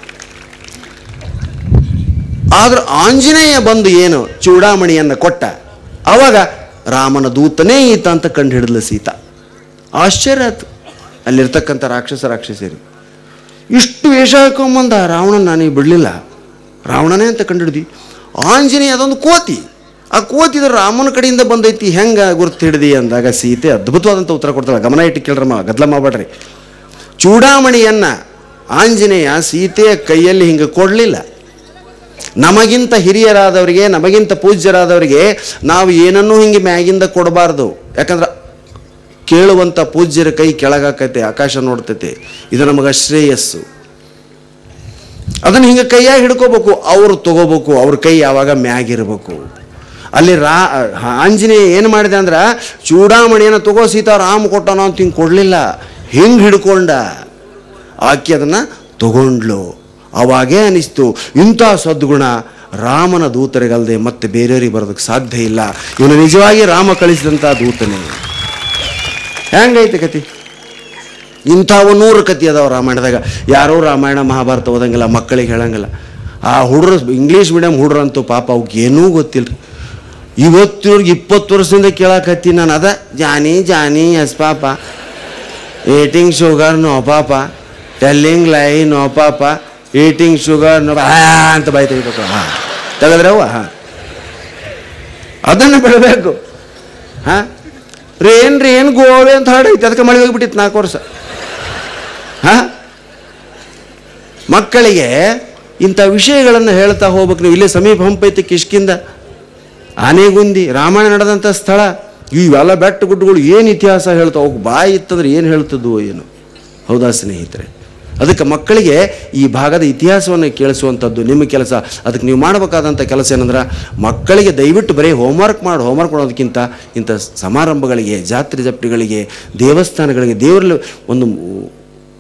ಆದ್ರೆ ಆಂಜನೇಯ ಬಂದು ಏನು ಚೂಡಾಮಣಿಯನ್ನು ಕೊಟ್ಟ, ಆವಾಗ ರಾಮನ ದೂತನೇ ಈತ ಅಂತ ಕಂಡು ಹಿಡಿದ್ಲು ಸೀತಾ. ಆಶ್ಚರ್ಯ ಆಯ್ತು ಅಲ್ಲಿರ್ತಕ್ಕಂಥ ರಾಕ್ಷಸರು. ಇಷ್ಟು ವೇಷ ಹಾಕೊಂಬಂದ ರಾವಣನ ನಾನೀಗ ಬಿಡಲಿಲ್ಲ, ರಾವಣನೇ ಅಂತ ಕಂಡು ಹಿಡ್ದು. ಆಂಜನೇಯ ಅದೊಂದು ಕೋತಿ, ಆ ಕೋತಿದ ರಾಮನ ಕಡೆಯಿಂದ ಬಂದೈತಿ, ಹೆಂಗೆ ಗುರ್ತು ಹಿಡ್ದಿ ಅಂದಾಗ ಸೀತೆ ಅದ್ಭುತವಾದಂಥ ಉತ್ತರ ಕೊಡ್ತಾಳೆ. ಗಮನ ಇಟ್ಟು ಕೇಳ್ರಮ್ಮ, ಗದ್ದಲ ಮಾಡಬೇಡ್ರಿ. ಚೂಡಾಮಣಿಯನ್ನು ಆಂಜನೇಯ ಸೀತೆಯ ಕೈಯಲ್ಲಿ ಹಿಂಗೆ ಕೊಡಲಿಲ್ಲ. ನಮಗಿಂತ ಹಿರಿಯರಾದವರಿಗೆ, ನಮಗಿಂತ ಪೂಜ್ಯರಾದವರಿಗೆ ನಾವು ಏನನ್ನೂ ಹಿಂಗೆ ಮ್ಯಾಗಿಂದ ಕೊಡಬಾರ್ದು. ಯಾಕಂದ್ರೆ ಕೇಳುವಂಥ ಪೂಜ್ಯರ ಕೈ ಕೆಳಗಾಕೈತೆ, ಆಕಾಶ ನೋಡ್ತೈತೆ. ಇದು ನಮಗೆ ಶ್ರೇಯಸ್ಸು. ಅದನ್ನು ಹಿಂಗೆ ಕೈಯಾಗಿ ಹಿಡ್ಕೋಬೇಕು, ಅವರು ತಗೋಬೇಕು, ಅವ್ರ ಕೈ ಯಾವಾಗ ಮ್ಯಾಗಿರ್ಬೇಕು. ಅಲ್ಲಿ ಆಂಜನೇಯ ಏನು ಮಾಡಿದೆ ಅಂದ್ರೆ ಚೂಡಾಮಣಿಯನ್ನು ತಗೋ ಸೀತಾ ರಾಮ ಕೊಟ್ಟನೋ ಅಂತ ಹಿಂಗೆ ಕೊಡಲಿಲ್ಲ, ಹಿಂಗೆ ಹಿಡ್ಕೊಂಡ. ಆಕೆ ಅದನ್ನು ತಗೊಂಡ್ಲು. ಅವಾಗೇ ಅನಿಸ್ತು, ಇಂಥ ಸದ್ಗುಣ ರಾಮನ ದೂತರಿಗಲ್ಲದೆ ಮತ್ತೆ ಬೇರೆಯವರಿಗೆ ಬರೋದಕ್ಕೆ ಸಾಧ್ಯ ಇಲ್ಲ. ಇವನು ನಿಜವಾಗಿ ರಾಮ ಕಳಿಸಿದಂಥ ದೂತನೇ. ಹೆಂಗೈತೆ ಕತೆ? ಇಂಥವು 100 ಕತೆ ಅದಾವ ರಾಮಾಯಣದಾಗ. ಯಾರೋ ರಾಮಾಯಣ ಮಹಾಭಾರತ ಓದಂಗಿಲ್ಲ, ಮಕ್ಕಳಿಗೆ ಹೇಳಂಗಿಲ್ಲ. ಆ ಹುಡ್ರು ಇಂಗ್ಲೀಷ್ ಮೀಡಿಯಮ್ ಹುಡ್ರಂತೂ ಪಾಪ ಅವ್ಕೆ ಏನೂ ಗೊತ್ತಿಲ್ಲ. ಇವತ್ತಿನವ್ರಿಗೆ 20 ವರ್ಷದಿಂದ ಕೇಳಕತ್ತೀನಿ ನಾನು. ಅದ Johny yes papa, eating sugar no papa, telling lie no papa, eating sugar no ಅಂತ ಬಾಯಿ ತೆಗಿಬೇಕು. ಹಾಂ ತೆಗೆದ್ರೆ ಅವ ಹಾಂ ಅದನ್ನು ಬಿಡಬೇಕು. ಹಾಂ ರೇನ್ ಗೋವೆ ಅಂತ ಹಾಡೈತೆ, ಅದಕ್ಕೆ ಮಳೆ ಹೋಗಿಬಿಟ್ಟಿತ್ತು 4 ವರ್ಷ. ಹಾಂ ಮಕ್ಕಳಿಗೆ ಇಂಥ ವಿಷಯಗಳನ್ನು ಹೇಳ್ತಾ ಹೋಗ್ಬೇಕು ನೀವು. ಇಲ್ಲೇ ಸಮೀಪ ಹಂಪೈತಿ ಕಿಷ್ಕಿಂದ, ಆನೆಗುಂದಿ, ರಾಮಾಯಣ ನಡೆದಂಥ ಸ್ಥಳ. ಇವೆಲ್ಲ ಬೆಟ್ಟ ಗುಡ್ಡಗಳು ಏನು ಇತಿಹಾಸ ಹೇಳ್ತಾವೆ, ಅವಕ್ಕೆ ಬಾಯಿ ಇತ್ತಂದ್ರೆ ಏನು ಹೇಳ್ತದ್ವು ಏನು. ಹೌದಾ ಸ್ನೇಹಿತರೆ? ಅದಕ್ಕೆ ಮಕ್ಕಳಿಗೆ ಈ ಭಾಗದ ಇತಿಹಾಸವನ್ನು ಕೇಳಿಸುವಂಥದ್ದು ನಿಮ್ಮ ಕೆಲಸ. ಅದಕ್ಕೆ ನೀವು ಮಾಡಬೇಕಾದಂಥ ಕೆಲಸ ಏನಂದ್ರೆ, ಮಕ್ಕಳಿಗೆ ದಯವಿಟ್ಟು ಬರೀ ಹೋಮ್ವರ್ಕ್ ಮಾಡೋದಕ್ಕಿಂತ ಇಂಥ ಸಮಾರಂಭಗಳಿಗೆ, ಜಾತ್ರೆ ಜಪ್ತಿಗಳಿಗೆ, ದೇವಸ್ಥಾನಗಳಿಗೆ, ದೇವರಲ್ಲಿ ಒಂದು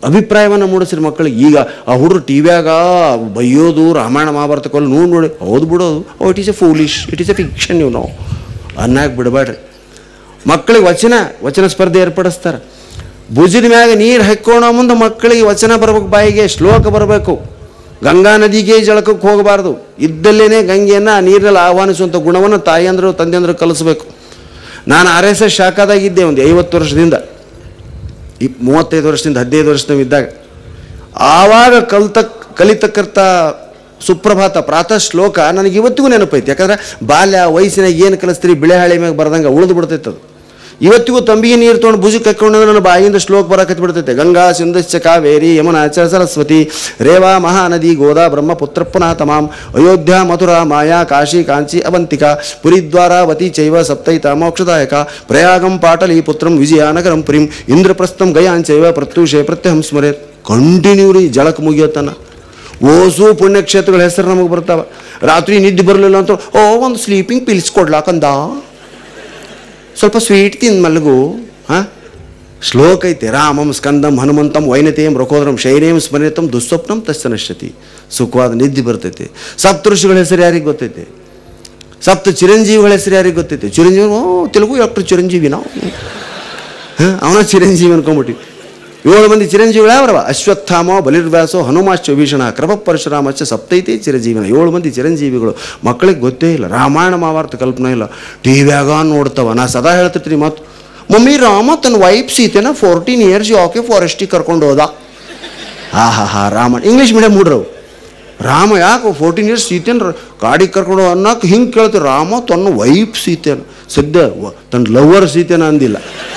ಅಭಿಪ್ರಾಯವನ್ನು ಮೂಡಿಸ್ರಿ ಮಕ್ಕಳಿಗೆ. ಈಗ ಆ ಹುಡುಗರು ಟಿ ವಿಯಾಗ ಬೈಯೋದು ರಾಮಾಯಣ ಮಹಾಭಾರತಕ್ಕೆಲ್ಲ ನೋಡಿ ಹೌದು ಬಿಡೋದು, it is a foolish, it is a fiction ನಾವು ಅನ್ನಾಗ ಬಿಡಬೇಡ್ರಿ. ಮಕ್ಕಳಿಗೆ ವಚನ ಸ್ಪರ್ಧೆ ಏರ್ಪಡಿಸ್ತಾರೆ. ಭುಜದ ಮ್ಯಾಗ ನೀರು ಹಾಕೋಣ ಮುಂದೆ ಮಕ್ಕಳಿಗೆ ವಚನ ಬರ್ಬೇಕು, ಬಾಯಿಗೆ ಶ್ಲೋಕ ಬರಬೇಕು. ಗಂಗಾ ನದಿಗೆ ಜಳಕಕ್ಕೆ ಹೋಗಬಾರ್ದು, ಇದ್ದಲ್ಲೇನೆ ಗಂಗೆಯನ್ನು ಆ ನೀರಲ್ಲಿ ಆಹ್ವಾನಿಸುವಂಥ ಗುಣವನ್ನು ತಾಯಿಯಂದರು ತಂದೆಯಂದರು ಕಲಿಸ್ಬೇಕು. ನಾನು RSS ಶಾಖಾದಾಗಿದ್ದೆ ಒಂದು 50 ವರ್ಷದಿಂದ, 35 ವರ್ಷದಿಂದ 15 ವರ್ಷದಿಂದ ಇದ್ದಾಗ. ಆವಾಗ ಕಲಿತಕ್ಕಂಥ ಸುಪ್ರಭಾತ ಪ್ರಾತಃ ಶ್ಲೋಕ ನನಗೆ ಇವತ್ತಿಗೂ ನೆನಪೈತಿ. ಯಾಕಂದ್ರೆ ಬಾಲ್ಯ ವಯಸ್ಸಿನಾಗ ಏನು ಕಲಿಸ್ತೀರಿ ಬಿಳೆ ಹಾಳೆ ಮ್ಯಾಗ ಬರ್ದಂಗೆ ಉಳಿದು ಬಿಡ್ತೈತೆ ಅದು. ಇವತ್ತಿಗೂ ತಂಬಿಗೆ ನೀರು ತೊಗೊಂಡು ಭುಜಕ್ಕೆ ಹಾಕೊಂಡು ನನ್ನ ಬಾಯಿಂದ ಶ್ಲೋಕ ಬರಕತ್ತಿ ಬಿಡ್ತೈತೆ. ಗಂಗಾ ಸಿಂಧಶ್ಚ ಕಾವೇರಿ ಯಮುನಾ ಚ ಸರಸ್ವತಿ ರೇವಾ ಮಹಾನದಿ ಗೋದಾ ಬ್ರಹ್ಮಪುತ್ರ ಪುನಃ ತಮಾಂ ಅಯೋಧ್ಯ ಮಥುರಾ ಮಾಯಾ ಕಾಶಿ ಕಾಂಚಿ ಅವಂತಿಕಾ ಪುರಿದ್ವಾರಾವತಿ ಚೈವ ಸಪ್ತೈತ ಮೋಕ್ಷದಾಯಕ ಪ್ರಯಾಗಂ ಪಾಟಲಿ ಪುತ್ರಂ ವಿಜಯಾನಗರಂ ಪುರಿಂ ಇಂದ್ರಪ್ರಸ್ಥಂ ಗಯಾಂಚೈವ ಪ್ರತ್ಯೂಷೆ ಪ್ರತ್ಯಹಂ ಸ್ಮರೇತ್. ಕಂಟಿನ್ಯೂರಿ ಜಳಕ ಮುಗಿಯೋತನ ಓಸು ಪುಣ್ಯಕ್ಷೇತ್ರಗಳ ಹೆಸರು ನಮಗೆ ಬರ್ತಾವೆ. ರಾತ್ರಿ ನಿದ್ದೆ ಬರಲಿಲ್ಲ ಅಂತ ಒಂದು ಸ್ಲೀಪಿಂಗ್ ಪಿಲ್ಸ್ ಕೊಡ್ಲಾಕಂದ, ಸ್ವಲ್ಪ ಸ್ವೀಟ್ ತಿಂದು ಮಲಗು. ಶ್ಲೋಕ ಐತೆ, ರಾಮಂ ಸ್ಕಂದಂ ಹನುಮಂತಂ ವೈನತೇಯಂ ರಕೋದ್ರಂ ಶೈನೇಂ ಸ್ಮರೇತಂ ದುಸ್ವಪ್ನಂ ತಸ್ಸ ನಶ್ಯತಿ. ಸುಖವಾದ ನಿದ್ದೆ ಬರ್ತೈತೆ. ಸಪ್ತ ಋಷಿಗಳ ಹೆಸರು ಯಾರಿಗೆ ಗೊತ್ತೈತೆ? ಸಪ್ತ ಚಿರಂಜೀವಿಗಳ ಹೆಸರು ಯಾರಿಗೆ ಗೊತ್ತೈತೆ? ಚಿರಂಜೀವಿ ತೆಲುಗು ಡಾಕ್ಟರ್ ಚಿರಂಜೀವಿ, ನಾವು ಅವನ ಚಿರಂಜೀವಿ ಅನ್ಕೊಂಬಿಟ್ಟು. 7 ಮಂದಿ ಚಿರಂಜೀವಿಗಳು ಯಾವ್ರವ? ಅಶ್ವತ್ಥಾಮ ಬಲಿರ್ವ್ಯಾಸೋ ಹನುಮಾಶ್ಚ ವಿಭೀಷಣ ಕ್ರಮ ಪರಶುರಾಮಶ್ಚ ಸಪ್ತೈತಿ ಚಿರಂಜೀವಿನ. 7 ಮಂದಿ ಚಿರಂಜೀವಿಗಳು. ಮಕ್ಕಳಿಗೆ ಗೊತ್ತೇ ಇಲ್ಲ, ರಾಮಾಯಣ ಮಹಾಭಾರತ ಕಲ್ಪನೆ ಇಲ್ಲ, ಟಿ ವ್ಯಾಗ ನೋಡ್ತಾವ. ನಾ ಸದಾ ಹೇಳ್ತಿರ್ತೀನಿ ಮತ್ತು, ಮಮ್ಮಿ ರಾಮ ತನ್ನ ವೈಫ್ ಸೀತೆನ 14 ಇಯರ್ಸ್ ಯಾಕೆ ಫಾರೆಸ್ಟಿಗೆ ಕರ್ಕೊಂಡು ಹೋದ. ರಾಮ ಇಂಗ್ಲೀಷ್ ಮೀಡಿಯಂ ಹುಡ್ರವು. ರಾಮ ಯಾಕೆ 14 ಇಯರ್ಸ್ ಸೀತೆನ ಗಾಡಿಗೆ ಕರ್ಕೊಂಡು ಅನ್ನಕ್ಕೆ ಹಿಂಗೆ ಕೇಳ್ತೀವಿ. ರಾಮ ತನ್ನ ವೈಫ್ ಸೀತೆನ, ಸದ್ಯ ತನ್ನ ಲವರ್ ಸೀತೆನ ಅಂದಿಲ್ಲ.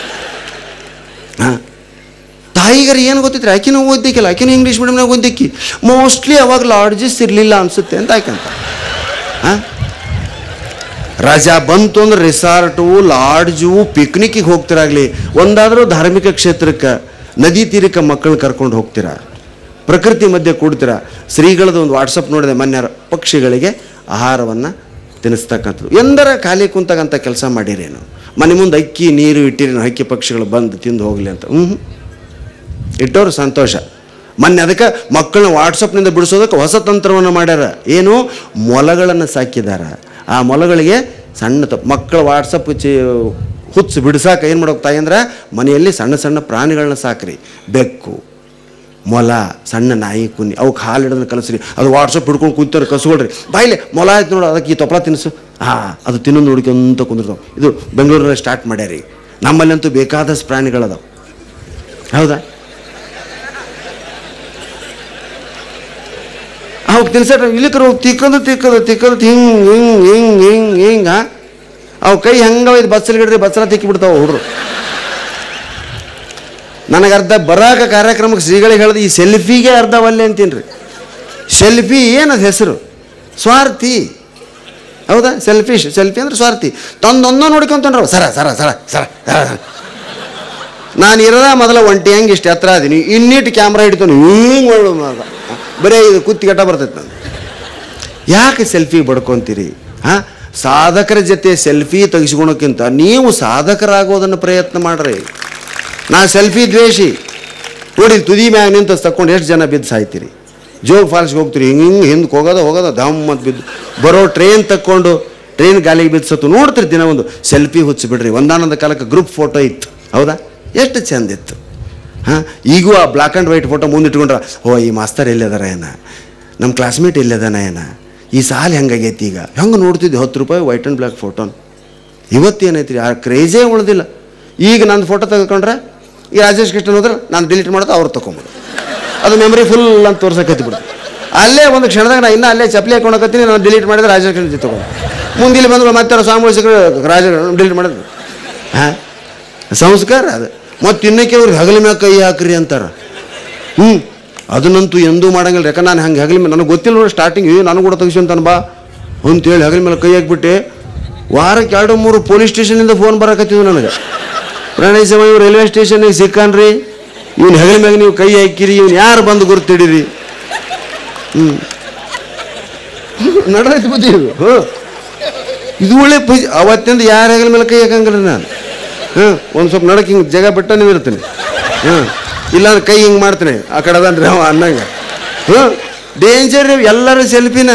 ತಾಯಿಗರು ಏನು ಗೊತ್ತಿದ್ರೆ ಆಕಿನೂ ಓದಿಕ್ಕಿಲ್ಲ, ಆಕಿನೂ ಇಂಗ್ಲೀಷ್ ಮೀಡಿಯಮ್ನಾಗ ಓದಿಕ್ಕಿ. ಮೋಸ್ಟ್ಲಿ ಅವಾಗ ಲಾಡ್ಜಸ್ ಇರಲಿಲ್ಲ ಅನಿಸುತ್ತೆ ಅಂತ ಆಯ್ಕಂತ. ರಜಾ ಬಂತು ಅಂದ್ರೆ ರಿಸಾರ್ಟು ಲಾಡ್ಜು ಪಿಕ್ನಿಕ್ಕಿಗೆ ಹೋಗ್ತಿರಾಗಲಿ, ಒಂದಾದರೂ ಧಾರ್ಮಿಕ ಕ್ಷೇತ್ರಕ್ಕೆ ನದಿ ತೀರಕ್ಕೆ ಮಕ್ಕಳನ್ನ ಕರ್ಕೊಂಡು ಹೋಗ್ತೀರಾ, ಪ್ರಕೃತಿ ಮಧ್ಯೆ ಕೂಡ್ತೀರಾ. ಶ್ರೀಗಳದ್ದು ಒಂದು ವಾಟ್ಸಪ್ ನೋಡಿದೆ ಮೊನ್ನೆ, ಪಕ್ಷಿಗಳಿಗೆ ಆಹಾರವನ್ನು ತಿನ್ನಿಸ್ತಕ್ಕಂಥದ್ದು. ಎಂದರ ಖಾಲಿ ಕುಂತಾಗಂಥ ಕೆಲಸ ಮಾಡಿರೇನು? ಮನೆ ಮುಂದೆ ಅಕ್ಕಿ ನೀರು ಇಟ್ಟಿರೇನು? ಹಕ್ಕಿ ಪಕ್ಷಿಗಳು ಬಂದು ತಿಂದು ಹೋಗಲಿ ಅಂತ ಇಟ್ಟವ್ರು ಸಂತೋಷ. ಮೊನ್ನೆ ಅದಕ್ಕೆ ಮಕ್ಕಳನ್ನ ವಾಟ್ಸಪ್ನಿಂದ ಬಿಡಿಸೋದಕ್ಕೆ ಹೊಸ ತಂತ್ರವನ್ನು ಮಾಡ್ಯಾರ. ಏನು? ಮೊಲಗಳನ್ನು ಸಾಕಿದಾರ. ಆ ಮೊಲಗಳಿಗೆ ಸಣ್ಣ ಮಕ್ಕಳ ವಾಟ್ಸಪ್ ಹುಚ್ಚು ಬಿಡಿಸಾಕ ಏನು ಮಾಡೋಕೆ ತಾಯಿ ಅಂದ್ರೆ, ಮನೆಯಲ್ಲಿ ಸಣ್ಣ ಸಣ್ಣ ಪ್ರಾಣಿಗಳನ್ನ ಸಾಕ್ರಿ. ಬೆಕ್ಕು, ಮೊಲ, ಸಣ್ಣ ನಾಯಿ, ಕುನ್ನಿ, ಅವಕ್ಕೆ ಹಾಲು ಹಿಡೋದನ್ನ ಕಲಿಸ್ರಿ. ಅದು ವಾಟ್ಸಪ್ ಹಿಡ್ಕೊಂಡು ಕೂತಾರೆ, ಕಸ್ಕೊಳ್ರಿ. ಬಾಯಿಲೆ ಮೊಲ ಆಯ್ತು ನೋಡು, ಅದಕ್ಕೆ ಈ ತೊಪ್ಪಳ ತಿನ್ನಿಸು. ಅದು ತಿನ್ನೋದು ನೋಡ್ಕೊಂತ ಕುಂದಿರ್ತಾವೆ. ಇದು ಬೆಂಗಳೂರಲ್ಲಿ ಸ್ಟಾರ್ಟ್ ಮಾಡ್ಯಾರಿ. ನಮ್ಮಲ್ಲಂತೂ ಬೇಕಾದಷ್ಟು ಪ್ರಾಣಿಗಳದಾವೆ, ಹೌದಾ? ಅವಾಗ ತಿನ್ಸಟ್ರೆ ಇಲ್ಲಿಕರು ಹೋಗಿ ತಿಕ್ಕದು ಹಿಂಗೆ ಅವು ಕೈ ಹಂಗೆ ಇದು ಬಚ್ಚಲ್ಗಿಡ್ರಿ ಬಚ್ಚಲ ತಿಕ್ಕಿಬಿಡ್ತಾವೆ ಹುಡ್ರು. ನನಗೆ ಅರ್ಧ ಬರಾಕ ಕಾರ್ಯಕ್ರಮಕ್ಕೆ ಶ್ರೀಗಳಿಗೆ ಹೇಳಿದೆ, ಈ ಸೆಲ್ಫಿಗೆ ಅರ್ಧ ಒಲ್ಲೆ ಅಂತೀನಿ. ಸೆಲ್ಫಿ ಏನದು ಹೆಸರು? ಸ್ವಾರ್ಥಿ, ಹೌದಾ? ಸೆಲ್ಫಿ ಅಂದ್ರೆ ಸ್ವಾರ್ಥಿ. ತಂದೊಂದೋ ನೋಡ್ಕೊಂತಂಡ್ರವ ಸರ ಸರ ಸರ ಸರ ಸರ. ನಾನು ಇರೋದ ಮೊದಲ ಒಂಟಿ ಹಂಗೆ ಇಷ್ಟು ಎತ್ತರ ಅದೀನಿ, ಇನ್ನಿಟ್ಟು ಕ್ಯಾಮ್ರಾ ಹಿಡ್ತಾನೆ ಹಿಂಗೆ ಒಳ್ಳೆ ಬರೀ ಇದು ಕುತ್ತಿಗೆಟ ಬರ್ತೈತೆ. ನಾನು ಯಾಕೆ ಸೆಲ್ಫಿ ಬಡ್ಕೊತೀರಿ? ಸಾಧಕರ ಜೊತೆ ಸೆಲ್ಫಿ ತೆಗಿಸ್ಕೊಳೋಕ್ಕಿಂತ ನೀವು ಸಾಧಕರಾಗೋದನ್ನು ಪ್ರಯತ್ನ ಮಾಡ್ರಿ. ನಾ ಸೆಲ್ಫಿ ದ್ವೇಷಿ. ನೋಡಿ ತುದಿ ಮ್ಯಾಗ ನಿಂತು ತಕ್ಕೊಂಡು ಎಷ್ಟು ಜನ ಬಿದ್ದು ಸಾಯ್ತೀರಿ. ಜೋಗ ಫಾಲ್ಸ್ಗೆ ಹೋಗ್ತೀರಿ, ಹಿಂಗೆ ಹಿಂದಕ್ಕೆ ಹೋಗೋದ ದಮ್ ಅಂತ ಬಿದ್ದು ಬರೋ ಟ್ರೈನ್ ತಕ್ಕೊಂಡು ಟ್ರೈನ್ ಗಾಲಿಗೆ ಬಿದ್ದು ಸತ್ತು ನೋಡ್ತೀರಿ. ದಿನ ಒಂದು ಸೆಲ್ಫಿ ಹುಚ್ಚಿ ಬಿಡ್ರಿ. ಒಂದಾನೊಂದು ಕಾಲಕ್ಕೆ ಗ್ರೂಪ್ ಫೋಟೋ ಇತ್ತು, ಹೌದಾ? ಎಷ್ಟು ಚಂದ ಇತ್ತು. ಈಗೂ ಆ ಬ್ಲ್ಯಾಕ್ ಆ್ಯಂಡ್ ವೈಟ್ ಫೋಟೋ ಮುಂದಿಟ್ಕೊಂಡ್ರೆ, ಈ ಮಾಸ್ತರ್ ಎಲ್ಲಿದಾರ ಏನ, ನಮ್ಮ ಕ್ಲಾಸ್ಮೇಟ್ ಎಲ್ಲಿದಾನ ಏನ, ಈ ಸಾಲ ಹೆಂಗಾಗೈತಿ. ಈಗ ಹೆಂಗೆ ನೋಡ್ತಿದ್ದೆ 10 ರೂಪಾಯಿ ವೈಟ್ ಆ್ಯಂಡ್ ಬ್ಲ್ಯಾಕ್ ಫೋಟೋನ. ಇವತ್ತೇನೈತಿ ಆ ಕ್ರೇಜೇ ಉಳಿದಿಲ್ಲ. ಈಗ ನಂದು ಫೋಟೋ ತೆಗೆದುಕೊಂಡ್ರೆ ಈ ರಾಜೇಶ್ ಕೃಷ್ಣನ್ ಹೋದ್ರೆ ನಾನು ಡಿಲೀಟ್ ಮಾಡೋದು, ಅವ್ರು ತೊಗೊಂಬಿಡು. ಅದು ಮೆಮರಿ ಫುಲ್ ಅಂತ ತೋರ್ಸಕತ್ತಿ ಬಿಡು. ಅಲ್ಲೇ ಒಂದು ಕ್ಷಣದಾಗ ನಾನು ಇನ್ನೂ ಅಲ್ಲೇ ಚಪ್ಪಲಿ ಹಾಕೊಂಡಕತ್ತೀನಿ, ನಾನು ಡಿಲೀಟ್ ಮಾಡಿದ್ರೆ ರಾಜೇಶ್ ಕೃಷ್ಣ ತೊಗೊಂಡು ಮುಂದಿಲ್ಲಿ ಬಂದ್ರು ಮತ್ತೆ ಸ್ವಾಮಿಗಳು ಸಿಕ್ಕರೆ ರಾಜ ಡಿಲೀಟ್ ಮಾಡಿದ್ರು. ಸಂಸ್ಕಾರ ಅದು. ಮತ್ತು ಇನ್ನಕ್ಕೆ ಅವ್ರಿಗೆ ಹಗಲ ಮ್ಯಾಗ ಕೈ ಹಾಕ್ರಿ ಅಂತಾರೆ. ಅದನ್ನಂತೂ ಎಂದೂ ಮಾಡಂಗಿಲ್ಲ. ಯಾಕಂದ್ರೆ ನಾನು ಹಂಗೆ ಹಗಲ ಮೇಲೆ ನನಗೆ ಗೊತ್ತಿಲ್ಲ ನೋಡಿ. ಸ್ಟಾರ್ಟಿಂಗ್ ನಾನು ಕೂಡ ತೆಗಿಸ್ಕೊಂತಾನೆ ಬಾ ಅಂತೇಳಿ ಹಗಲ ಮೇಲೆ ಕೈ ಹಾಕ್ಬಿಟ್ಟೆ. ವಾರಕ್ಕೆ 2-3 ಪೊಲೀಸ್ ಸ್ಟೇಷನಿಂದ ಫೋನ್ ಬರಕತ್ತಿದ್ವು ನನಗೆ. ಪ್ರಾಣೇಶ ಇವ್ರು ರೈಲ್ವೆ ಸ್ಟೇಷನ್ಗೆ ಸಿಕ್ಕಾನ್ರಿ, ಇವ್ನು ಹೆಗಲ ಮ್ಯಾಗ ನೀವು ಕೈ ಹಾಕಿರಿ, ಇವ್ನು ಯಾರು ಬಂದು ಗುರ್ತಿಡಿರಿ. ನಡೆದೈತಿ ಬುದ್ಧಿ ಇದು. ಇದು ಒಳ್ಳೆ ಅವತ್ತಿಂದ ಯಾರ ಹೆಗಲ ಮೇಲೆ ಕೈ ಹಾಕಂಗಿಲ್ಲ ನಾನು. ಒಂದು ಸ್ವಲ್ಪ ನಡಕ್ಕೆ ಹಿಂಗೆ ಜಾಗ ಬಿಟ್ಟ ನೀವು ಇರ್ತೀನಿ. ಇಲ್ಲಾಂದ್ರೆ ಕೈ ಹಿಂಗೆ ಮಾಡ್ತೀನಿ ಆ ಕಡೆ ಅದನ್ರಿ ಅವ ಅನ್ನಂಗೆ. ಹ್ಞೂ ಡೇಂಜರ್ ಎಲ್ಲರೂ ಸೆಲ್ಫಿನ.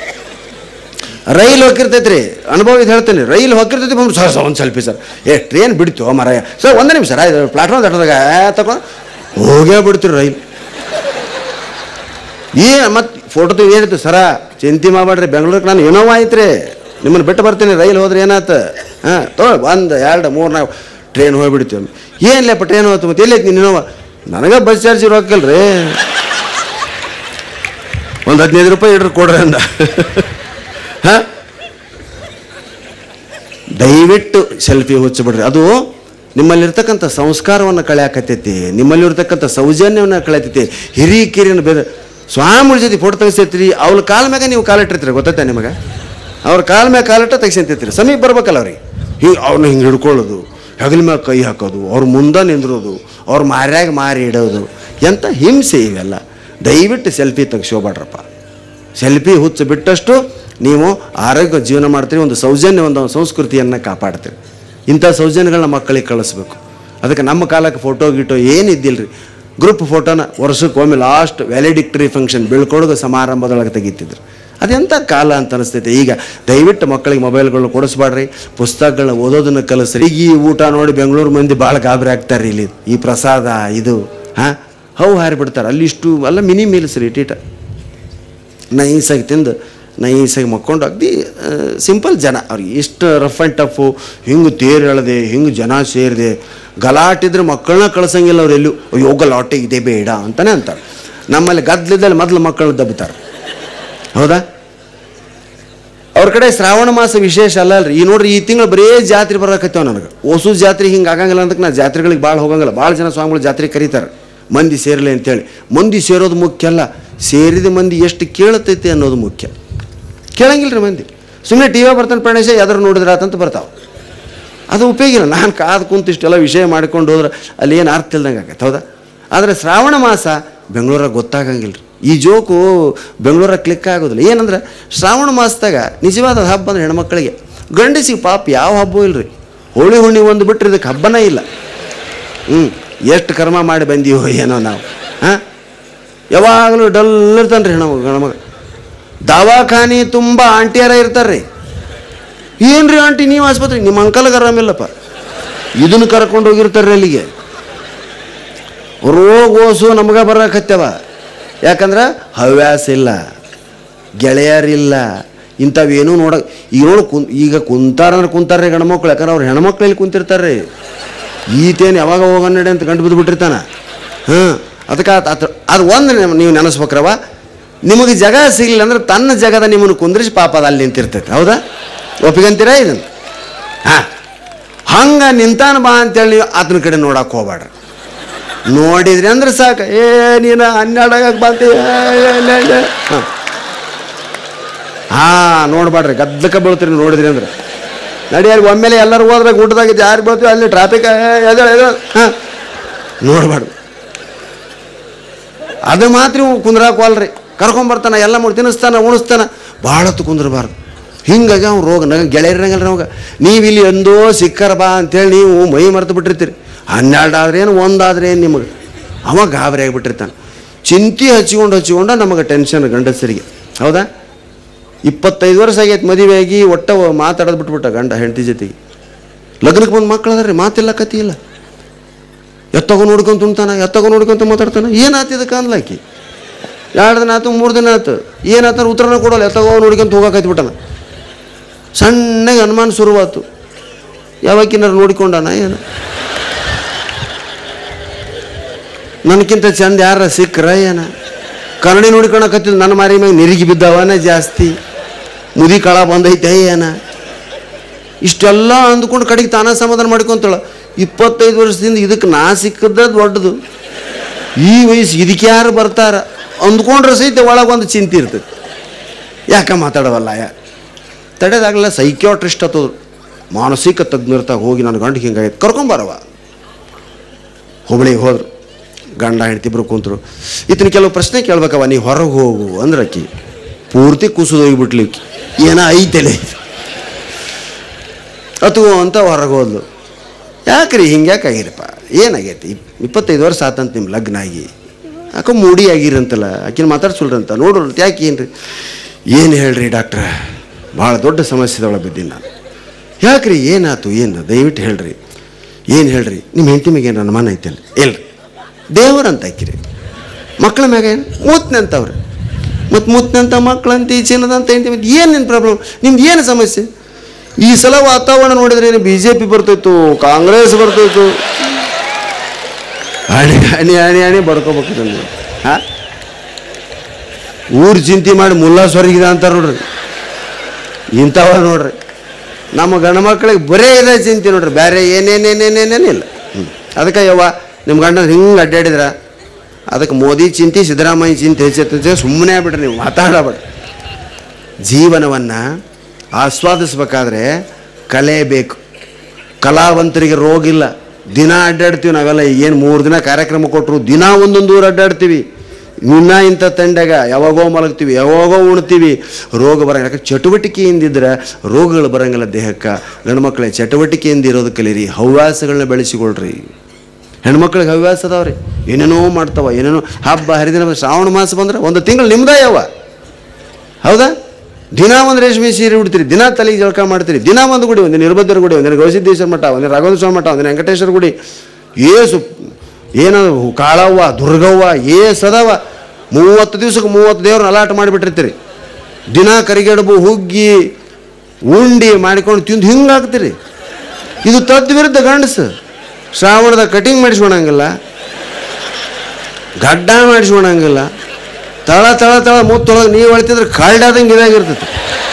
ರೈಲ್ ಹೋಗಿರ್ತೈತ್ರಿ, ಅನುಭವ ಇದು ಹೇಳ್ತೀನಿ. ರೈಲ್ ಹೋಗಿರ್ತೈತಿ ಬಂದು ಸರ್ ಒಂದು ಸೆಲ್ಫಿ ಸರ್. ಟ್ರೈನ್ ಬಿಡ್ತು ಮರ ಸರ್, ಒಂದೇ ನಿಮಿಷ ಸರ್, ಇದು ಪ್ಲಾಟ್ಫಾರ್ಮ್ ತಟ್ಟದಾಗ ತಗೊಂಡು ಹೋಗೇ ಬಿಡ್ತೀರಿ ರೈಲ್. ಮತ್ತು ಫೋಟೋ ತೆಗೆ ಏನಿತ್ತು ಸರ, ಚಿಂತೆ ಮಾಡಬೇಡ್ರಿ, ಬೆಂಗಳೂರಿಗೆ ನಾನು ಏನೋ ಆಯ್ತು ರೀ, ನಿಮ್ಮನ್ನು ಬಿಟ್ಟು ಬರ್ತೀನಿ, ರೈಲ್ ಹೋದ್ರೆ ಏನಾಯ್ತು? ಹಾಂ ತೊಗೊಳ್ಳಿ 1 2 3 4 ಟ್ರೈನ್ ಹೋಗ್ಬಿಡ್ತೀವಿ. ಏನ್ಲಪ್ಪ ಟ್ರೈನ್ ಹೋಯ್ತು ಮತ್ತೆ ಎಲ್ಲೈತಿ ನೀನು? ನನಗೆ ಬಸ್ ಚಾರ್ಜ್ ಇರೋಕ್ಕಲ್ರಿ, ಒಂದು 15 ರೂಪಾಯಿ ಇಡ್ರಿ ಕೊಡ್ರಿ ಅಂದ. ಹಾಂ, ದಯವಿಟ್ಟು ಸೆಲ್ಫಿ ಹುಚ್ಚಬಿಡ್ರಿ. ಅದು ನಿಮ್ಮಲ್ಲಿರ್ತಕ್ಕಂಥ ಸಂಸ್ಕಾರವನ್ನು ಕಳೆಯಾಕತ್ತೈತಿ, ನಿಮ್ಮಲ್ಲಿರ್ತಕ್ಕಂಥ ಸೌಜನ್ಯವನ್ನು ಕಳೆಯತೈತಿ. ಹಿರಿಕಿರಿಯನ್ನು ಬೇರೆ ಸ್ವಾಮಿಗಳ ಜೊತೆ ಫೋಟೋ ತೆಗಿಸೈತ್ರಿ, ಅವ್ರ ಕಾಲ ಮ್ಯಾಗ ನೀವು ಕಾಲಿಟ್ಟಿರ್ತೀರಿ, ಗೊತ್ತೈತೆ ನಿಮಗೆ? ಅವ್ರ ಕಾಲ ಮ್ಯಾಗ ಕಾಲಿಟ್ಟ ತೆಗಿಸಂತಿರ್ತೀರಿ. ಸಮೀಪ ಬರ್ಬೇಕಲ್ಲ ಅವ್ರಿಗೆ. ಹಿಂಗೆ ಅವ್ರನ್ನ ಹಿಂಗೆ ಹಿಡ್ಕೊಳ್ಳೋದು, ಹೆಗಲ ಮ್ಯಾಗ ಕೈ ಹಾಕೋದು, ಅವ್ರ ಮುಂದೆ ನಿಂದ್ರೋದು, ಅವ್ರ ಮಾರ್ಯಾಗ ಮಾರಿ ಇಡೋದು, ಎಂಥ ಹಿಂಸೆ ಇವೆಲ್ಲ. ದಯವಿಟ್ಟು ಸೆಲ್ಫಿ ತೆಗಿಸೋಬೇಡ್ರಪ್ಪ. ಸೆಲ್ಫಿ ಹುಚ್ಚು ಬಿಟ್ಟಷ್ಟು ನೀವು ಆರೋಗ್ಯ ಜೀವನ ಮಾಡ್ತೀರಿ, ಒಂದು ಸೌಜನ್ಯ, ಒಂದು ಸಂಸ್ಕೃತಿಯನ್ನು ಕಾಪಾಡ್ತೀರಿ. ಇಂಥ ಸೌಜನ್ಯಗಳನ್ನ ಮಕ್ಕಳಿಗೆ ಕಳಿಸ್ಬೇಕು. ಅದಕ್ಕೆ ನಮ್ಮ ಕಾಲಕ್ಕೆ ಫೋಟೋ ಗೀಟೋ ಏನಿದ್ದಿಲ್ಲ ರೀ. ಗ್ರೂಪ್ ಫೋಟೋನ ವರ್ಷಕ್ಕೊಮ್ಮೆ ಲಾಸ್ಟ್ ವ್ಯಾಲಿಡಿಕ್ಟರಿ ಫಂಕ್ಷನ್ ಬೀಳ್ಕೊಡೋದು ಸಮಾರಂಭದೊಳಗೆ ತೆಗಿತಿದ್ರು. ಅದೆಂಥ ಕಾಲ ಅಂತ ಅನಿಸ್ತೈತೆ. ಈಗ ದಯವಿಟ್ಟು ಮಕ್ಕಳಿಗೆ ಮೊಬೈಲ್ಗಳನ್ನ ಕೊಡಿಸ್ಬಾಡ್ರಿ, ಪುಸ್ತಕಗಳನ್ನ ಓದೋದನ್ನು ಕಲಿಸ್ರಿ. ಈಗ ಈ ಊಟ ನೋಡಿ ಬೆಂಗಳೂರು ಮಂದಿ ಭಾಳ ಗಾಬರಿ ಆಗ್ತಾರೆ. ಇಲ್ಲಿ ಈ ಪ್ರಸಾದ ಇದು ಹಾಂ ಹೌ ಹಾರಿಬಿಡ್ತಾರೆ. ಅಲ್ಲಿ ಇಷ್ಟು ಅಲ್ಲ ಮಿನಿ ಮೀಲ್ಸ್ ರೀ, ಟೀಟ ನೈಸಾಗಿ ತಿಂದು ನೈಸಾಗಿ ಮಕ್ಕೊಂಡು ಅಗ್ದಿ ಸಿಂಪಲ್ ಜನ. ಅವ್ರಿಗೆ ಇಷ್ಟು ರಫ್ ಆ್ಯಂಡ್ ಟಫು, ಹಿಂಗೆ ತೇರು ಎಳೆದೆ, ಹಿಂಗೆ ಜನ ಸೇರಿದೆ, ಗಲಾಟಿದ್ರೆ ಮಕ್ಕಳನ್ನ ಕಳ್ಸಂಗಿಲ್ಲ ಅವ್ರು ಎಲ್ಲೂ. ಅಯ್ಯೋ ಗಲಾಟೆ ಇದೆ ಬೇಡ ಅಂತಲೇ ಅಂತಾರೆ. ನಮ್ಮಲ್ಲಿ ಗದ್ದಲದಲ್ಲಿ ಮೊದಲು ಮಕ್ಕಳನ್ನ ದಬ್ಬುತ್ತಾರೆ, ಹೌದಾ? ಅವ್ರ ಕಡೆ ಶ್ರಾವಣ ಮಾಸ ವಿಶೇಷ ಅಲ್ಲ ಅಲ್ರಿ. ಈ ನೋಡ್ರಿ, ಈ ತಿಂಗಳು ಬರೀ ಜಾತ್ರೆ ಬರೋಕತ್ತೇವೆ ನನಗೆ. ಓಸು ಜಾತ್ರೆ ಹಿಂಗೆ ಆಗಂಗಿಲ್ಲ ಅಂತಕ್ಕೆ ನಾ ಜಾತ್ರೆಗಳಿಗೆ ಭಾಳ ಹೋಗಂಗಿಲ್ಲ. ಭಾಳ ಜನ ಸ್ವಾಮಿಗಳು ಜಾತ್ರೆಗೆ ಕರೀತಾರೆ ಮಂದಿ ಸೇರಲಿ ಅಂತೇಳಿ. ಮಂದಿ ಸೇರೋದು ಮುಖ್ಯ ಅಲ್ಲ, ಸೇರಿದ ಮಂದಿ ಎಷ್ಟು ಕೇಳುತ್ತೈತಿ ಅನ್ನೋದು ಮುಖ್ಯ. ಕೇಳಂಗಿಲ್ಲ ರೀ ಮಂದಿ. ಸುಮ್ಮನೆ ಟಿ ವಿ ಬರ್ತಾನೆ ಪ್ರಾಣೇಶ ಯಾವ್ದಾರು ನೋಡಿದ್ರೆ ಆತಂತ ಬರ್ತಾವೆ, ಅದು ಉಪಯೋಗ ಇಲ್ಲ. ನಾನು ಕಾದು ಕುಂತು ಇಷ್ಟೆಲ್ಲ ವಿಷಯ ಮಾಡ್ಕೊಂಡು ಹೋದ್ರೆ ಅಲ್ಲಿ ಏನು ಅರ್ಥ ಇಲ್ದಂಗೆ ಆಗತ್ತೆ, ಹೌದಾ? ಆದರೆ ಶ್ರಾವಣ ಮಾಸ ಬೆಂಗಳೂರಾಗ ಗೊತ್ತಾಗಂಗಿಲ್ಲ ರೀ. ಈ ಜೋಕು ಬೆಂಗಳೂರಾಗ ಕ್ಲಿಕ್ ಆಗೋದಿಲ್ಲ. ಏನಂದ್ರೆ ಶ್ರಾವಣ ಮಾಸದಾಗ ನಿಜವಾದ ಹಬ್ಬ ಅಂದ್ರೆ ಹೆಣ್ಮಕ್ಳಿಗೆ. ಗಂಡಸಿಗೆ ಪಾಪ ಯಾವ ಹಬ್ಬವೂ ಇಲ್ಲ ರೀ. ಹೋಳಿ ಹುಣ್ಣಿ ಒಂದು ಬಿಟ್ಟರೆ ಇದಕ್ಕೆ ಹಬ್ಬನೇ ಇಲ್ಲ. ಎಷ್ಟು ಕರ್ಮ ಮಾಡಿ ಬಂದೀವೋ ಏನೋ ನಾವು. ಹಾಂ, ಯಾವಾಗಲೂ ಡಲ್ ಇರ್ತಾನೆ ರೀ ಹೆಣ್ಮಗ. ದವಾಖಾನೆ ತುಂಬ ಆಂಟಿಯರ ಇರ್ತಾರೆ ರೀ. ಏನು ರೀ ಆಂಟಿ ನೀವು ಆಸ್ಪತ್ರೆ, ನಿಮ್ಮ ಅಂಕಲ್ಗೆ ಆರಾಮಿಲ್ಲಪ್ಪ, ಇದನ್ನು ಕರ್ಕೊಂಡು ಹೋಗಿರ್ತಾರೆ ಅಲ್ಲಿಗೆ. ರೋಗ ಓಸು ನಮ್ಗೆ ಬರೋಕತ್ತವ. ಯಾಕಂದ್ರೆ ಹವ್ಯಾಸ ಇಲ್ಲ, ಗೆಳೆಯರಿಲ್ಲ, ಇಂಥವೇನೂ ನೋಡೋಕೆ. ಈಗ ನೋಡಿ ಈಗ ಕುಂತಾರಂದ್ರೆ ಕುಂತಾರೆ ಗಂಡ್ಮಕ್ಳು. ಯಾಕಂದ್ರೆ ಅವ್ರು ಹೆಣ್ಮಕ್ಳಲ್ಲಿ ಕುಂತಿರ್ತಾರೆ ರೀ. ಈತೇನು ಯಾವಾಗ ಹೋಗೋಣ ನಡೆ ಅಂತ ಗಂಟು ಬಿದ್ದು ಬಿಟ್ಟಿರ್ತಾನೆ. ಹಾಂ, ಅದಕ್ಕೆ ಅದು ಒಂದು ನೀವು ನೆನೆಸ್ಬೇಕ್ರವ. ನಿಮಗೆ ಜಾಗ ಸಿಗಲಿಲ್ಲ ಅಂದ್ರೆ ತನ್ನ ಜಾಗದ ನಿಮ್ಮನ್ನು ಕುಂದ್ರಿಸಿ ಪಾಪ ಅದು ಅಲ್ಲಿ ನಿಂತಿರ್ತೈತೆ, ಹೌದಾ? ಒಪ್ಪಿಗಂತೀರಾ ಇದನ್ನು? ಹಾಂ, ಹಂಗೆ ನಿಂತಾನ ಬಾ ಅಂತೇಳಿ ನೀವು ಆತನ ಕಡೆ ನೋಡಕ್ಕೆ ಹೋಗ್ಬೇಡ್ರಿ. ನೋಡಿದ್ರಿ ಅಂದ್ರೆ ಸಾಕು, ನೀನು 12 ಬಂತೀವಿ. ಹಾಂ, ನೋಡ್ಬೇಡ್ರಿ, ಗದ್ದಕ್ಕೆ ಬೀಳ್ತೀರಿ ನೋಡಿದ್ರಿ ಅಂದ್ರೆ. ನಡಿಯಲ್ಲಿ ಒಮ್ಮೆಲೆ ಎಲ್ಲರೂ ಹೋದ್ರೆ ಊಟದಾಗ ಯಾರು ಬೀಳ್ತೀವಿ ಅಲ್ಲಿ ಟ್ರಾಫಿಕ್ ಹಾಂ ನೋಡ್ಬಾರ್ದು. ಅದು ಮಾತ್ರ ಕುಂದ್ರಾಕೋಲ್ರಿ. ಕರ್ಕೊಂಬರ್ತಾನೆ, ಎಲ್ಲ ಮಾಡಿ ತಿನ್ನಿಸ್ತಾನೆ, ಉಣಿಸ್ತಾನೆ, ಭಾಳ ಹೊತ್ತು ಕುಂದ್ರಬಾರ್ದು. ಹಿಂಗಾಗಿ ಅವ್ನು ರೋಗ ಗೆಳೆಯರಂಗಲ್ರಿ ಅವಾಗ. ನೀವು ಇಲ್ಲಿ ಎಂದೋ ಸಿಕ್ಕರ ಬಾ ಅಂತೇಳಿ ನೀವು ಮೈ ಮರೆತು ಬಿಟ್ಟಿರ್ತೀರಿ. 12 ಆದ್ರೇನು 1 ಆದ್ರೇನು ನಿಮಗೆ ಅವಾಗ ಗಾಬರಿ ಆಗಿಬಿಟ್ಟಿರ್ತಾನೆ. ಚಿಂತೆ ಹಚ್ಚಿಕೊಂಡು ನಮಗೆ ಟೆನ್ಷನ್ ಗಂಡಸರಿಗೆ, ಹೌದಾ? 25 ವರ್ಷ ಆಗೈತೆ ಮದುವೆ ಆಗಿ, ಒಟ್ಟ ಮಾತಾಡೋದು ಬಿಟ್ಬಿಟ್ಟ ಗಂಡ ಹೆಂಡತಿ ಜೊತೆಗೆ. ಲಗ್ನಕ್ಕೆ ಬಂದು ಮಕ್ಕಳು ಅದಾರ್ರಿ, ಮಾತಿಲ್ಲ ಕತಿ ಇಲ್ಲ. ಎತ್ತಗೋ ನೋಡ್ಕೊಂತ ಉಣ್ತಾನೆ, ಎತ್ತಗೋ ನೋಡ್ಕೊಂತ ಮಾತಾಡ್ತಾನೆ. ಏನಾತಿದಕ್ಕೆ ಅನ್ಲಾಕಿ 2 ದಿನ ಆಯ್ತು 3 ದಿನ ಆಯ್ತು, ಏನಾಯ್ತಾನೆ ಉತ್ತರನ ಕೊಡೋಲ್ಲ. ಎತ್ತಗೋ ನೋಡ್ಕೊಂತ ಹೋಗಕೈತ್ಬಿಟ್ಟಾನ. ಸಣ್ಣಗೆ ಅನುಮಾನ ಶುರುವಾತು. ಯಾವಾಗಿನಾರು ನೋಡಿಕೊಂಡಾನ ಏನು? ನನಗಿಂತ ಚಂದ ಯಾರ ಸಿಕ್ಕರ ಏನ? ಕನ್ನಡಿ ನೋಡ್ಕೊಳಕತ್ತಿದ್ದು ನನ್ನ ಮಾರಿ ಮ್ಯಾಗ ನಿರಿಗೆ ಬಿದ್ದವನ ಜಾಸ್ತಿ, ಮುದಿ ಕಳ ಬಂದೈತೆ ಏನ? ಇಷ್ಟೆಲ್ಲ ಅಂದ್ಕೊಂಡು ಕಡೆಗೆ ತಾನ ಸಮಾಧಾನ ಮಾಡ್ಕೊತಾಳ. 25 ವರ್ಷದಿಂದ ಇದಕ್ಕೆ ನಾ ಸಿಕ್ಕದ ದೊಡ್ಡದು, ಈ ವಯಸ್ಸು ಇದಕ್ಕೆ ಯಾರು ಬರ್ತಾರ ಅಂದ್ಕೊಂಡ್ರೆ ಸಹಿತ ಒಳಗೊಂದು ಚಿಂತೆ ಇರ್ತದೆ. ಯಾಕೆ ಮಾತಾಡವಲ್ಲ ತಡೆದಾಗಲ್ಲ. ಸೈಕ್ಯಾಟ್ರಿಸ್ಟ್ ಹತ್ತೋದ್ರು, ಮಾನಸಿಕ ತಜ್ಞರ್ತಾಗ ಹೋಗಿ ನನ್ನ ಗಂಡ ಹಿಂಗಾಯ್ತು ಕರ್ಕೊಂಬರವ. ಹುಬ್ಳಿಗೆ ಹೋದ್ರು, ಗಂಡ ಹೆಂಡ್ತಿಬ್ರು ಕುಂತರು. ಈತನ ಕೆಲವು ಪ್ರಶ್ನೆ ಕೇಳ್ಬೇಕವ, ನೀ ಹೊರಗೆ ಹೋಗು ಅಂದ್ರೆ ಅಕ್ಕಿ ಪೂರ್ತಿ ಕುಸಿದು ಹೋಗಿಬಿಟ್ಲಿಕ್ಕೆ ಏನೋ ಐತೆಲೆ ಅಥವಾ ಅಂತ ಹೊರಗೆ ಹೋದ್ಲು. ಯಾಕ್ರಿ ಹಿಂಗ್ಯಾಕಾಗಿರಪ್ಪ, ಏನಾಗೈತಿ 25 ವರ್ಷ ಆತಂತ ನಿಮ್ಮ ಲಗ್ನ ಆಗಿ ಯಾಕೋ ಮೂಡಿ ಆಗಿರಂತಲ್ಲ ಆಕಿನ ಮಾತಾಡ್ಸಲ್ರಂತ ನೋಡ್ರಿ ಯಾಕೆ ಏನು ಹೇಳ್ರಿ ಡಾಕ್ಟ್ರ ಭಾಳ ದೊಡ್ಡ ಸಮಸ್ಯೆದೊಳಗೆ ಬಿದ್ದೀನಿ ನಾನು. ಯಾಕ್ರಿ ಏನಾಯ್ತು ಏನು ದಯವಿಟ್ಟು ಹೇಳ್ರಿ ಏನು ಹೇಳ್ರಿ ನಿಮ್ಮ ಹೆಂಡತಿ ಮ್ಯಾಗ ಏನು ಅನುಮಾನ ಐತಲ್ಲ ಇಲ್ರಿ ದೇವರಂತ ಹಾಕಿರಿ ಮಕ್ಳ ಮ್ಯಾಗ ಏನು ಮೂತ್ನಂತವ್ರಿ ಮತ್ತು ಮೂತ್ನಂತ ಮಕ್ಳಂತ ಚಿನ್ನದಂತ ಹೆಂಡತಿ ಏನು ನಿನ್ನ ಪ್ರಾಬ್ಲಮ್ ನಿಮ್ದು ಏನು ಸಮಸ್ಯೆ? ಈ ಸಲ ವಾತಾವರಣ ನೋಡಿದ್ರೆ ಏನು BJP ಬರ್ತಿತ್ತು ಕಾಂಗ್ರೆಸ್ ಬರ್ತಿತ್ತು ಹಣಿ ಹಣಿ ಹಣಿ ಹಣಿ ಬಡ್ಕೋಬೇಕು ನೀವು. ಹಾಂ ಊರು ಚಿಂತೆ ಮಾಡಿ ಮುಲ್ಲಾ ಸ್ವರ್ಗಿದ ಅಂತಾರೆ ನೋಡ್ರಿ ಇಂಥವ ನೋಡ್ರಿ. ನಮ್ಮ ಗಂಡು ಮಕ್ಕಳಿಗೆ ಬರೇ ಇದೆ ಚಿಂತೆ ನೋಡ್ರಿ ಬೇರೆ ಏನೇನೇನೇನೇನೇನಿಲ್ಲ. ಅದಕ್ಕೆ ಯವ್ವ ನಿಮ್ಮ ಗಂಡನ ಹಿಂಗೆ ಅಡ್ಡಾಡಿದ್ರ ಅದಕ್ಕೆ ಮೋದಿ ಚಿಂತೆ ಸಿದ್ದರಾಮಯ್ಯ ಚಿಂತೆ ಹೆಚ್ಚು ಸುಮ್ಮನೆ ಆಗ್ಬಿಡ್ರಿ ನೀವು ಮಾತಾಡಬೇಡ್ರಿ. ಜೀವನವನ್ನು ಆಸ್ವಾದಿಸ್ಬೇಕಾದ್ರೆ ಕಲೆ ಬೇಕು. ಕಲಾವಂತರಿಗೆ ರೋಗ ಇಲ್ಲ. ದಿನ ಅಡ್ಡಾಡ್ತೀವಿ ನಾವೆಲ್ಲ. ಏನು 3 ದಿನ ಕಾರ್ಯಕ್ರಮ ಕೊಟ್ಟರು ದಿನ ಒಂದೊಂದು ಊರು ಅಡ್ಡಾಡ್ತೀವಿ. ನಿನ್ನ ಇಂಥ ತಂಡಾಗ ಯಾವಾಗೋ ಮಲಗ್ತೀವಿ ಯಾವಾಗೋ ಉಣ್ತೀವಿ. ರೋಗ ಬರಂಗಿಲ್ಲ. ಯಾಕೆ ಚಟುವಟಿಕೆಯಿಂದಿದ್ರೆ ರೋಗಗಳು ಬರೋಂಗಿಲ್ಲ ದೇಹಕ್ಕೆ. ಗಂಡು ಮಕ್ಕಳೇ ಚಟುವಟಿಕೆಯಿಂದ ಇರೋದು ಕಲೀರಿ. ಹವ್ಯಾಸಗಳನ್ನ ಬೆಳೆಸಿಕೊಳ್ರಿ. ಹೆಣ್ಮಕ್ಳಿಗೆ ಹವ್ಯಾಸ ಅದಾವ್ರಿ ಏನೇನೋ ಮಾಡ್ತಾವ ಏನೇನೋ ಹಬ್ಬ ಹರಿದಿನ ಶ್ರಾವಣ ಮಾಸ ಬಂದ್ರೆ 1 ತಿಂಗಳು ನಿಮ್ದೇ ಯಾವ ಹೌದಾ? ದಿನ ಒಂದು ರೇಷ್ಮೆ ಸೀರೆ ಉಡ್ತೀರಿ, ದಿನ ತಲೆಗೆ ಜಳಕ ಮಾಡ್ತೀರಿ, ದಿನ ಒಂದು ಗುಡಿ, ಒಂದಿನ ನಿರ್ಬದ್ಧರ ಗುಡಿ, ಒಂದಿನ ಗವಿಸಿದ್ದೇಶ್ವರ ಮಠ, ಒಂದಿನ ರಾಘವೇಂದ್ರ ಸ್ವಾಮಿ ಮಠ, ಒಂದಿನ ವೆಂಕಟೇಶ್ವರ ಗುಡಿ, ಏಸು ಏನದು ಕಾಳವ್ವ ದುರ್ಗವ್ವ ಏಸದವ 30 ದಿವ್ಸಕ್ಕೆ 30 ದೇವ್ರನ್ನ ಅಲಾಟ ಮಾಡಿಬಿಟ್ಟಿರ್ತೀರಿ. ದಿನ ಕರಿಗಡುಬು ಹುಗ್ಗಿ ಉಂಡಿ ಮಾಡಿಕೊಂಡು ತಿಂದು ಹಿಂಗಾಗ್ತೀರಿ. ಇದು ತದ್ವಿರುದ್ಧ ಗಂಡಸು. ಶ್ರಾವಣದಾಗ ಕಟಿಂಗ್ ಮಾಡಿಸ್ಕೊಳಂಗಿಲ್ಲ, ಗಡ್ಡ ಮಾಡಿಸ್ಕೊಳಂಗಿಲ್ಲ, ತಳ ತಳ ತಳ ಮುತ್ತೊಳಗೆ ನೀವು ಅಳ್ತಿದ್ರೆ ಕಳ್ದಾದಂಗೆ ಇದಾಗಿರ್ತೈತಿ.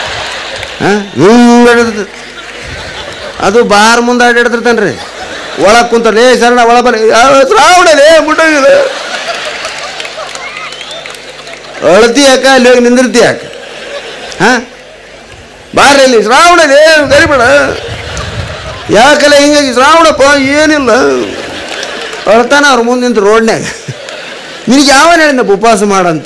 ಹಿಂಗೆ ಅದು ಬಾರ್ ಮುಂದೆ ಅಡ್ಡಾಡ್ತಿರ್ತಾನೆ ರೀ. ಒಳಗೆ ಕುಂತಾರೆ ಶರಣ ಒಳ ಬರ ಶ್ರಾವಣಲೇ ಮುಟ್ಟೋಗಿದೆ ಅಳತಿ ಯಾಕ ಅಲ್ಲಿ ಹೋಗಿ ನಿಂದಿರ್ತಿ ಯಾಕೆ? ಬಾರ್ರಿ ಇಲ್ಲಿ ಶ್ರಾವಣಲೇ ಕರಿಬೇಡ ಯಾಕಲ್ಲ ಹಿಂಗಾಗಿ ಶ್ರಾವಣಪ್ಪ ಏನಿಲ್ಲ ಅಳ್ತಾನ ಅವ್ರ ಮುಂದೆ ನಿಂತು ರೋಡ್ನ್ಯಾಗ. ನಿನಗೆ ಯಾವನ ಹೇಳಿದ್ನಪ್ಪ ಉಪವಾಸ ಮಾಡಂತ?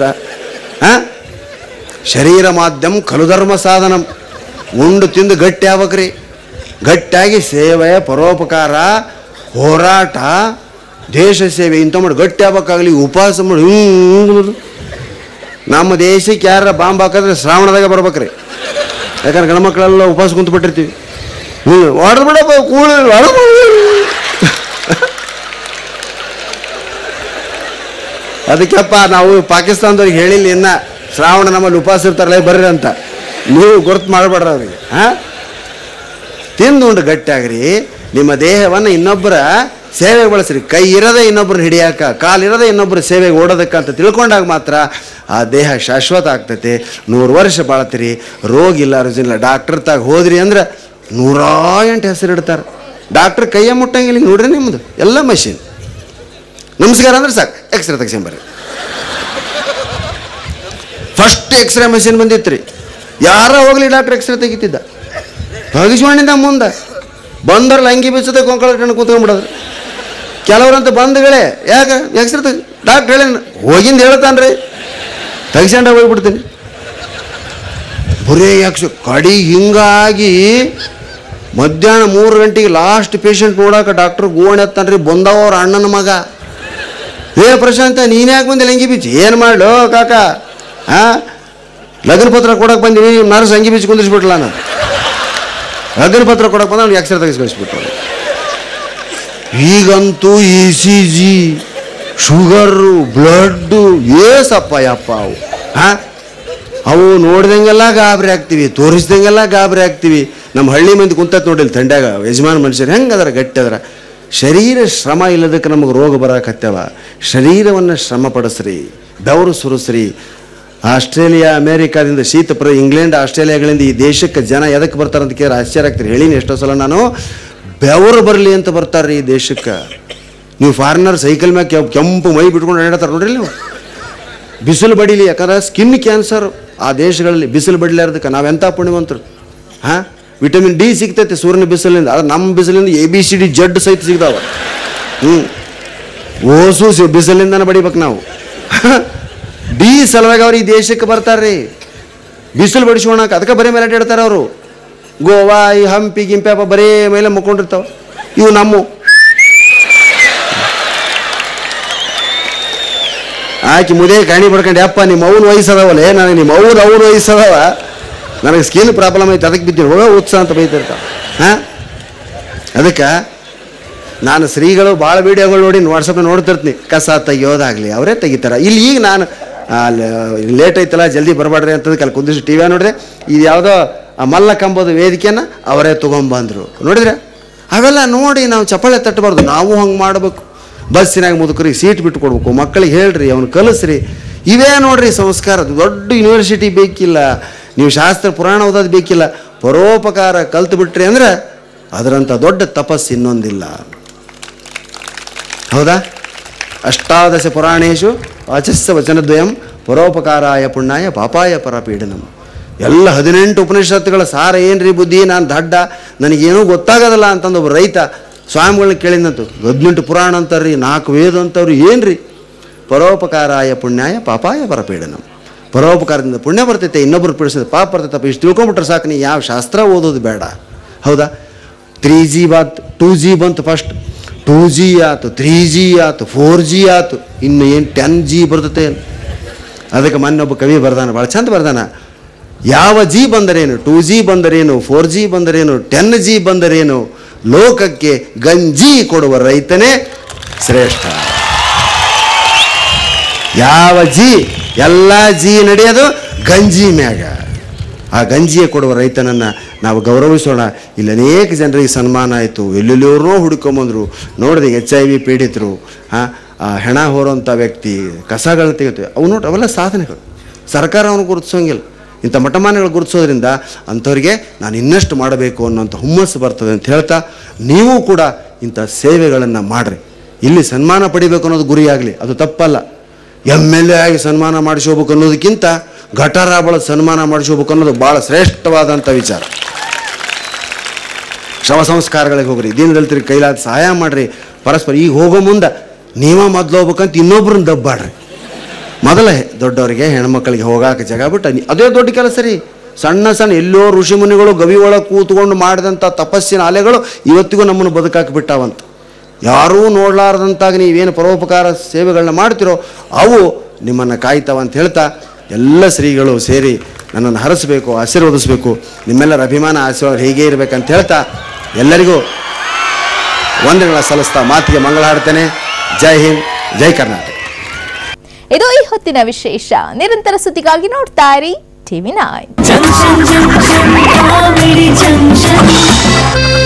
ಶರೀರ ಮಾಧ್ಯಮ ಖಲು ಧರ್ಮ ಸಾಧನಂ. ಉಂಡು ತಿಂದು ಗಟ್ಟಿ ಆಗ್ಬೇಕ್ರಿ. ಗಟ್ಟಿಯಾಗಿ ಸೇವೆ ಪರೋಪಕಾರ ಹೋರಾಟ ದೇಶ ಸೇವೆ ಇಂಥ ಮಾಡಿ ಗಟ್ಟಿ ಆಗ್ಬೇಕಾಗಲಿ ಉಪವಾಸ ಮಾಡಿ ಹಿಂಗೆ. ನಮ್ಮ ದೇಶಕ್ಕೆ ಯಾರ ಬಾಂಬ್ ಹಾಕಿದ್ರೆ ಶ್ರಾವಣದಾಗ ಬರ್ಬೇಕ್ರಿ. ಯಾಕಂದ್ರೆ ಗಂಡ್ಮಕ್ಳೆಲ್ಲ ಉಪವಾಸ ಕುಂತು ಬಿಟ್ಟಿರ್ತೀವಿ. ಹೊಡೆದು ಬಿಡಪ್ಪ ಕೂಳಿ ಹೊಡೆದು ಅದಕ್ಕೆಪ್ಪ ನಾವು ಪಾಕಿಸ್ತಾನದವ್ರಿಗೆ ಹೇಳಿಲ್ಲ ಇನ್ನ ಶ್ರಾವಣ ನಮ್ಮಲ್ಲಿ ಉಪವಾಸ ಇರ್ತಾರಲ್ಲ ಬರ್ರಿ ಅಂತ. ನೀವು ಗುರುತು ಮಾಡಬೇಡ್ರಿ ಅವ್ರಿಗೆ. ತಿಂದು ಉಂಡು ಗಟ್ಟಿಯಾಗ್ರಿ. ನಿಮ್ಮ ದೇಹವನ್ನು ಇನ್ನೊಬ್ಬರ ಸೇವೆಗೆ ಬಳಸ್ರಿ. ಕೈ ಇರದೆ ಇನ್ನೊಬ್ಬರು ಹಿಡಿಯಾಕ, ಕಾಲಿರದೆ ಇನ್ನೊಬ್ಬರ ಸೇವೆಗೆ ಓಡೋದಕ್ಕೆ ಅಂತ ತಿಳ್ಕೊಂಡಾಗ ಮಾತ್ರ ಆ ದೇಹ ಶಾಶ್ವತ ಆಗ್ತೈತೆ. 100 ವರ್ಷ ಬಾಳ್ತೀರಿ. ರೋಗ ಇಲ್ಲ ರುಜಿಲ್ಲ. ಡಾಕ್ಟರ್ ತಾಗ ಹೋದ್ರಿ ಅಂದ್ರೆ 108 ಹೆಸರಿಡ್ತಾರೆ. ಡಾಕ್ಟ್ರ್ ಕೈಯ ಮುಟ್ಟಂಗಿಲ್ಲ. ನೋಡ್ರಿ ನಿಮ್ಮದು ಎಲ್ಲ ಮಷಿನ್. ನಮಸ್ಕಾರ ಅಂದ್ರೆ ಸಾಕು ಎಕ್ಸ್ರೇ ತೆಗ್ಸ್ಕೊಂಬರ್ರಿ. ಫಸ್ಟ್ ಎಕ್ಸ್ರೇ ಮಷಿನ್ ಬಂದಿತ್ತು ರೀ. ಯಾರ ಹೋಗ್ಲಿ ಡಾಕ್ಟ್ರ್ ಎಕ್ಸ್ರೇ ತೆಗಿತಿದ್ದ. ತೆಗಿಸ್ಕೊಂಡಿದ್ದ ಮುಂದೆ ಬಂದರ್ಲ ಅಂಗಿ ಬಿಚ್ಚದೆ ಕೊಂಕಳ ಕೂತ್ಕೊಂಡ್ಬಿಡೋದು. ಕೆಲವ್ರಂತ ಬಂಧುಗಳೇ ಯಾಕೆ ಎಕ್ಸ್ರೇ ಡಾಕ್ಟ್ರ್ ಹೇಳಿ ಹೋಗಿಂದ ಹೇಳ್ತಾನೆ ರೀ ತೆಗಿಸ್ಕೊಂಡ ಹೋಗ್ಬಿಡ್ತೀನಿ. ಬರೀ ಯಾಕೆ ಕಡಿ ಹಿಂಗಾಗಿ ಮಧ್ಯಾಹ್ನ 3 ಗಂಟೆಗೆ ಲಾಸ್ಟ್ ಪೇಷಂಟ್ ನೋಡಾಕ ಡಾಕ್ಟ್ರ್ ಗೋಣ್ ಎತ್ತಾನ್ರಿ. ಬಂದವ್ರ ಅಣ್ಣನ ಮಗ ಪ್ರಶಾಂತ ನೀನು ಯಾಕೆ ಬಂದಿಲ್ಲ ಅಂಗಿ ಬೀಚ್? ಏನು ಮಾಡ್ಲು ಕಾಕ? ಲಗ್ನ ಪತ್ರ ಕೊಡಕ್ಕೆ ಬಂದೀನಿ. ನರ್ಸ್ ಅಂಗಿ ಬೀಚ್ ಕುಂದಿಸ್ಬಿಟ್ಲ. ನಾನು ಲಗ್ನ ಪತ್ರ ಕೊಡಕ್ಕೆ ಬಂದ ಅವ್ನು ಎಕ್ಸ್ರೇ ತೆಗೆಸ್ಕಳಿಸ್ಬಿಟ್ಟು. ಈಗಂತೂ ECG ಶುಗರು ಬ್ಲಡ್ಡು ಏಸಪ್ಪ ಯಪ್ಪ ಅವು. ಅವು ನೋಡಿದಂಗೆಲ್ಲ ಗಾಬರಿ ಆಗ್ತೀವಿ, ತೋರಿಸ್ದಂಗೆಲ್ಲ ಗಾಬರಿ ಆಗ್ತೀವಿ. ನಮ್ಮ ಹಳ್ಳಿ ಮಂದಿ ಕುಂತತ್ ನೋಡಿಲ್ಲ ತಂಡ್ಯಾಗ ಯಜಮಾನ ಮನುಷ್ಯರು ಹೆಂಗೆ ಅದರ ಗಟ್ಟಿ ಅದರ. ಶರೀರ ಶ್ರಮ ಇಲ್ಲದಕ್ಕೆ ನಮಗೆ ರೋಗ ಬರಕತ್ತವ. ಶರೀರವನ್ನು ಶ್ರಮ ಪಡಿಸ್ರಿ, ಬೆವರು ಸುರಿಸ್ರಿ. ಆಸ್ಟ್ರೇಲಿಯಾ ಅಮೇರಿಕಾದಿಂದ ಶೀತಪುರ ಇಂಗ್ಲೆಂಡ್ ಆಸ್ಟ್ರೇಲಿಯಾಗಳಿಂದ ಈ ದೇಶಕ್ಕೆ ಜನ ಎದಕ್ಕೆ ಬರ್ತಾರೆ ಅಂತ ಕೇಳಿ ಆಶ್ಚರ್ಯ ಆಗ್ತೀರಿ. ಹೇಳಿನಿ ಎಷ್ಟೋ ಸಲ ನಾನು, ಬೆವರು ಬರಲಿ ಅಂತ ಬರ್ತಾರೆ ಈ ದೇಶಕ್ಕೆ. ನೀವು ಫಾರಿನರ್ ಸೈಕಲ್ ಮ್ಯಾಗ ಕೆಂಪು ಮೈ ಬಿಟ್ಕೊಂಡು ಅಡ್ಡಾಡ್ತಾರೆ ನೋಡ್ರಿ. ನೀವು ಬಿಸಿಲು ಬಡಿಲಿ. ಯಾಕಂದ್ರೆ ಸ್ಕಿನ್ ಕ್ಯಾನ್ಸರ್ ಆ ದೇಶಗಳಲ್ಲಿ ಬಿಸಿಲು ಬಡಿಲಾರ್ದಕ್ಕೆ ನಾವೆಂಥ ಪುಣ್ಯವಂತರು. ವಿಟಮಿನ್ ಡಿ ಸಿಗ್ತೈತೆ ಸೂರ್ಯನ ಬಿಸಿಲಿಂದ. ಅದು ನಮ್ಮ ಬಿಸಿಲಿಂದ ABCD ಜಡ್ ಸಹಿತ ಸಿಗ್ತಾವ. ಓಸು ಬಿಸಿಲಿಂದನೇ ಬಡಿಬೇಕು ನಾವು. ಡಿ ಸಲುವಾಗಿ ಅವ್ರು ಈ ದೇಶಕ್ಕೆ ಬರ್ತಾರ್ರಿ ಬಿಸಿಲು ಬಡಿಸ್ಕೊಳಕ. ಅದಕ್ಕೆ ಬರೀ ಮೇಲೆ ಅಡ್ಡಾಡ್ತಾರೆ ಅವರು. ಗೋವಾ ಈ ಹಂಪಿ ಗಿಂಪಿ ಬರೀ ಮೇಲೆ ಮುಕ್ಕೊಂಡಿರ್ತಾವ. ಇವು ನಮ್ಮ ಆಕೆ ಮುದೇ ಕಾಣಿ ಪಡ್ಕೊಂಡು ಯಪ್ಪ ನಿಮ್ಮ ಅವ್ನ ವಯಸ್ಸದವಲ್ಲೇ, ನನಗೆ ನಿಮ್ಮ ಅವ್ನ ವಯಸ್ಸದವ, ನನಗೆ ಸ್ಕಿನ್ ಪ್ರಾಬ್ಲಮ್ ಐತೆ ಅದಕ್ಕೆ ಬಿದ್ದೀನಿ ಹೋಗೋ ಉತ್ಸಾಹ ಅಂತ ಬೈತಿರ್ತಾವೆ. ಹಾಂ, ಅದಕ್ಕೆ ನಾನು ಶ್ರೀಗಳು ಭಾಳ ವೀಡಿಯೋಗಳು ನೋಡಿ ವಾಟ್ಸಪ್ನ ನೋಡ್ತಿರ್ತೀನಿ. ಕಸ ತೆಗಿಯೋದಾಗಲಿ ಅವರೇ ತೆಗಿತಾರೆ. ಇಲ್ಲಿ ಈಗ ನಾನು ಲೇಟ್ ಐತಲ್ಲ ಜಲ್ದಿ ಬರಬೇಡ್ರಿ ಅಂತದಕ್ಕೆ ಅಲ್ಲಿ ಕುಂದಿಸಿ ಟಿ ವಿ ನೋಡಿದ್ರೆ ಇದು ಯಾವುದೋ ಮಲ್ಲ ಕಂಬೋದು ವೇದಿಕೆಯನ್ನು ಅವರೇ ತೊಗೊಂಬಂದರು. ನೋಡಿದ್ರೆ ಅವೆಲ್ಲ ನೋಡಿ ನಾವು ಚಪ್ಪಾಳೆ ತಟ್ಟಬಾರ್ದು. ನಾವು ಹಂಗೆ ಮಾಡಬೇಕು. ಬಸ್ಸಿನಾಗ ಮುದುಕರಿಗೆ ಸೀಟ್ ಬಿಟ್ಟು ಕೊಡ್ಬೇಕು, ಮಕ್ಕಳಿಗೆ ಹೇಳ್ರಿ, ಅವ್ನು ಕಲಿಸ್ರಿ. ಇವೇ ನೋಡ್ರಿ ಸಂಸ್ಕಾರ. ದೊಡ್ಡ ಯೂನಿವರ್ಸಿಟಿ ಬೇಕಿಲ್ಲ, ನೀವು ಶಾಸ್ತ್ರ ಪುರಾಣ ಓದೋದು ಬೇಕಿಲ್ಲ. ಪರೋಪಕಾರ ಕಲ್ತು ಬಿಟ್ರಿ ಅಂದ್ರೆ ಅದರಂಥ ದೊಡ್ಡ ತಪಸ್ಸು ಇನ್ನೊಂದಿಲ್ಲ. ಹೌದಾ? ಅಷ್ಟಾದಶ ಪುರಾಣೇಶು ವಾಚಸ್ಸ ವಚನದ್ವಯಂ ಪರೋಪಕಾರಾಯ ಪುಣ್ಯಾಯ ಪಾಪಾಯ ಪರಪೀಡನಂ. ಎಲ್ಲ 18 ಉಪನಿಷತ್ತುಗಳ ಸಾರ ಏನ್ರಿ ಬುದ್ಧಿ, ನಾನು ದಡ್ಡ, ನನಗೇನೂ ಗೊತ್ತಾಗೋದಲ್ಲ ಅಂತಂದು ಒಬ್ಬ ರೈತ ಸ್ವಾಮಿಗಳನ್ನ ಕೇಳಿದಂತು. 18 ಪುರಾಣ ಅಂತಾರ್ರಿ, 4 ವೇದ ಅಂತವ್ರಿ, ಏನ್ರಿ? ಪರೋಪಕಾರಾಯ ಪುಣ್ಯಾಯ ಪಾಪಾಯ ಪರಪೀಡನಂ. ಪರೋಪಕಾರದಿಂದ ಪುಣ್ಯ ಬರ್ತೈತೆ, ಇನ್ನೊಬ್ರು ಪೀಡಿಸಿದ ಪಾಪ ಬರ್ತೈತಪ್ಪ. ಇಷ್ಟು ತಿಳ್ಕೊಂಬಿಟ್ರೆ ಸಾಕು, ನೀ ಯಾವ ಶಾಸ್ತ್ರ ಓದೋದು ಬೇಡ. ಹೌದಾ? 3G ಬಾತ್, 2G ಬಂತು. ಫಸ್ಟ್ 2G ಆಯ್ತು, 3G ಆಯ್ತು, 4G ಆಯ್ತು, ಇನ್ನು ಏನು 10G ಬರ್ತತೆ. ಅದಕ್ಕೆ ಮೊನ್ನೊಬ್ಬ ಕವಿ ಬರ್ದಾನ, ಭಾಳ ಚಂದ ಬರ್ದಾನ. ಯಾವ ಜಿ ಬಂದರೇನು, 2G ಬಂದರೇನು, 4G ಬಂದರೇನು, 10G ಬಂದರೇನು, ಲೋಕಕ್ಕೆ ಗಂಜಿ ಕೊಡುವ ರೈತನೇ ಶ್ರೇಷ್ಠ. ಯಾವ ಜಿ, ಎಲ್ಲ ಜಿ ನಡೆಯೋದು ಗಂಜಿ ಮ್ಯಾಗ. ಆ ಗಂಜಿಯ ಕೊಡುವ ರೈತನನ್ನು ನಾವು ಗೌರವಿಸೋಣ. ಇಲ್ಲಿ ಅನೇಕ ಜನರಿಗೆ ಸನ್ಮಾನ ಆಯಿತು, ಎಲ್ಲೆಲ್ಲೋರ್ನೋ ಹುಡುಕೊಂಬಂದರು. ನೋಡಿದೆ HIV ಪೀಡಿತರು, ಹೆಣ ಹೊರೋಂಥ ವ್ಯಕ್ತಿ, ಕಸಗಳು ತೆಗಿತೀವಿ, ಅವು ನೋಡಿ ಅವೆಲ್ಲ ಸಾಧನೆಗಳು. ಸರ್ಕಾರ ಅವನು ಗುರುತಿಸೋಂಗಿಲ್ಲ. ಇಂಥ ಮಠಮಾನ್ಯಗಳು ಗುರುತಿಸೋದ್ರಿಂದ ಅಂಥವ್ರಿಗೆ ನಾನು ಇನ್ನಷ್ಟು ಮಾಡಬೇಕು ಅನ್ನೋಂಥ ಹುಮ್ಮಸ್ಸು ಬರ್ತದೆ ಅಂತ ಹೇಳ್ತಾ, ನೀವು ಕೂಡ ಇಂಥ ಸೇವೆಗಳನ್ನು ಮಾಡಿರಿ. ಇಲ್ಲಿ ಸನ್ಮಾನ ಪಡಿಬೇಕು ಅನ್ನೋದು ಗುರಿಯಾಗಲಿ, ಅದು ತಪ್ಪಲ್ಲ. MLA ಆಗಿ ಸನ್ಮಾನ ಮಾಡಿಸ್ಕೋಬೇಕು ಅನ್ನೋದಕ್ಕಿಂತ ಘಟರ ಬಳಸಿ ಸನ್ಮಾನ ಮಾಡಿಸ್ಕೋಬೇಕು ಅನ್ನೋದು ಭಾಳ ಶ್ರೇಷ್ಠವಾದಂಥ ವಿಚಾರ. ಶವ ಸಂಸ್ಕಾರಗಳಿಗೆ ಹೋಗ್ರಿ, ದೀನದಲಿತರಿಗೆ ಕೈಲಾದ ಸಹಾಯ ಮಾಡಿರಿ. ಪರಸ್ಪರ ಈಗ ಹೋಗೋ ಮುಂದೆ ನೀವೇ ಮೊದಲು ಹೋಗ್ಬೇಕಂತ ಇನ್ನೊಬ್ರನ್ನ ದಬ್ಬಾಡ್ರಿ. ಮೊದಲೇ ದೊಡ್ಡವರಿಗೆ ಹೆಣ್ಮಕ್ಳಿಗೆ ಹೋಗಾಕ ಜಾಗ ಬಿಟ್ಟು ಅದೇ ದೊಡ್ಡ ಕೆಲಸ ರೀ. ಸಣ್ಣ ಸಣ್ಣ ಎಲ್ಲೋ ಋಷಿ ಮುನಿಗಳು ಗವಿ ಒಳಗೆ ಕೂತ್ಕೊಂಡು ಮಾಡಿದಂಥ ತಪಸ್ಸಿನ ಅಲೆಗಳು ಇವತ್ತಿಗೂ ನಮ್ಮನ್ನು ಬದುಕಾಕಿ ಬಿಟ್ಟಾವಂತ. ಯಾರೂ ನೋಡಲಾರ್ದಂತಾಗ ನೀವೇನು ಪರೋಪಕಾರ ಸೇವೆಗಳನ್ನ ಮಾಡ್ತಿರೋ ಅವು ನಿಮ್ಮನ್ನು ಕಾಯ್ತಾವಂತ ಹೇಳ್ತಾ, ಎಲ್ಲ ಶ್ರೀಗಳು ಸೇರಿ ನನ್ನನ್ನು ಹರಿಸಬೇಕು, ಆಶೀರ್ವದಿಸಬೇಕು. ನಿಮ್ಮೆಲ್ಲರ ಅಭಿಮಾನ ಆಶೀರ್ವಾದ ಹೀಗೆ ಇರಬೇಕಂತ ಹೇಳ್ತಾ ಎಲ್ಲರಿಗೂ ವಂದನೆಗಳ ಸಲ್ಲಿಸ್ತಾ ಮಾತಿಗೆ ಮಂಗಳ ಹಾಡ್ತೇನೆ. ಜೈ ಹಿಂದ್, ಜೈ ಕರ್ನಾಟಕ.
ಇದು ಈ ಹೊತ್ತಿನ ವಿಶೇಷ. ನಿರಂತರ ಸುದ್ದಿಗಾಗಿ ನೋಡ್ತಾ ಇರಿ TV9.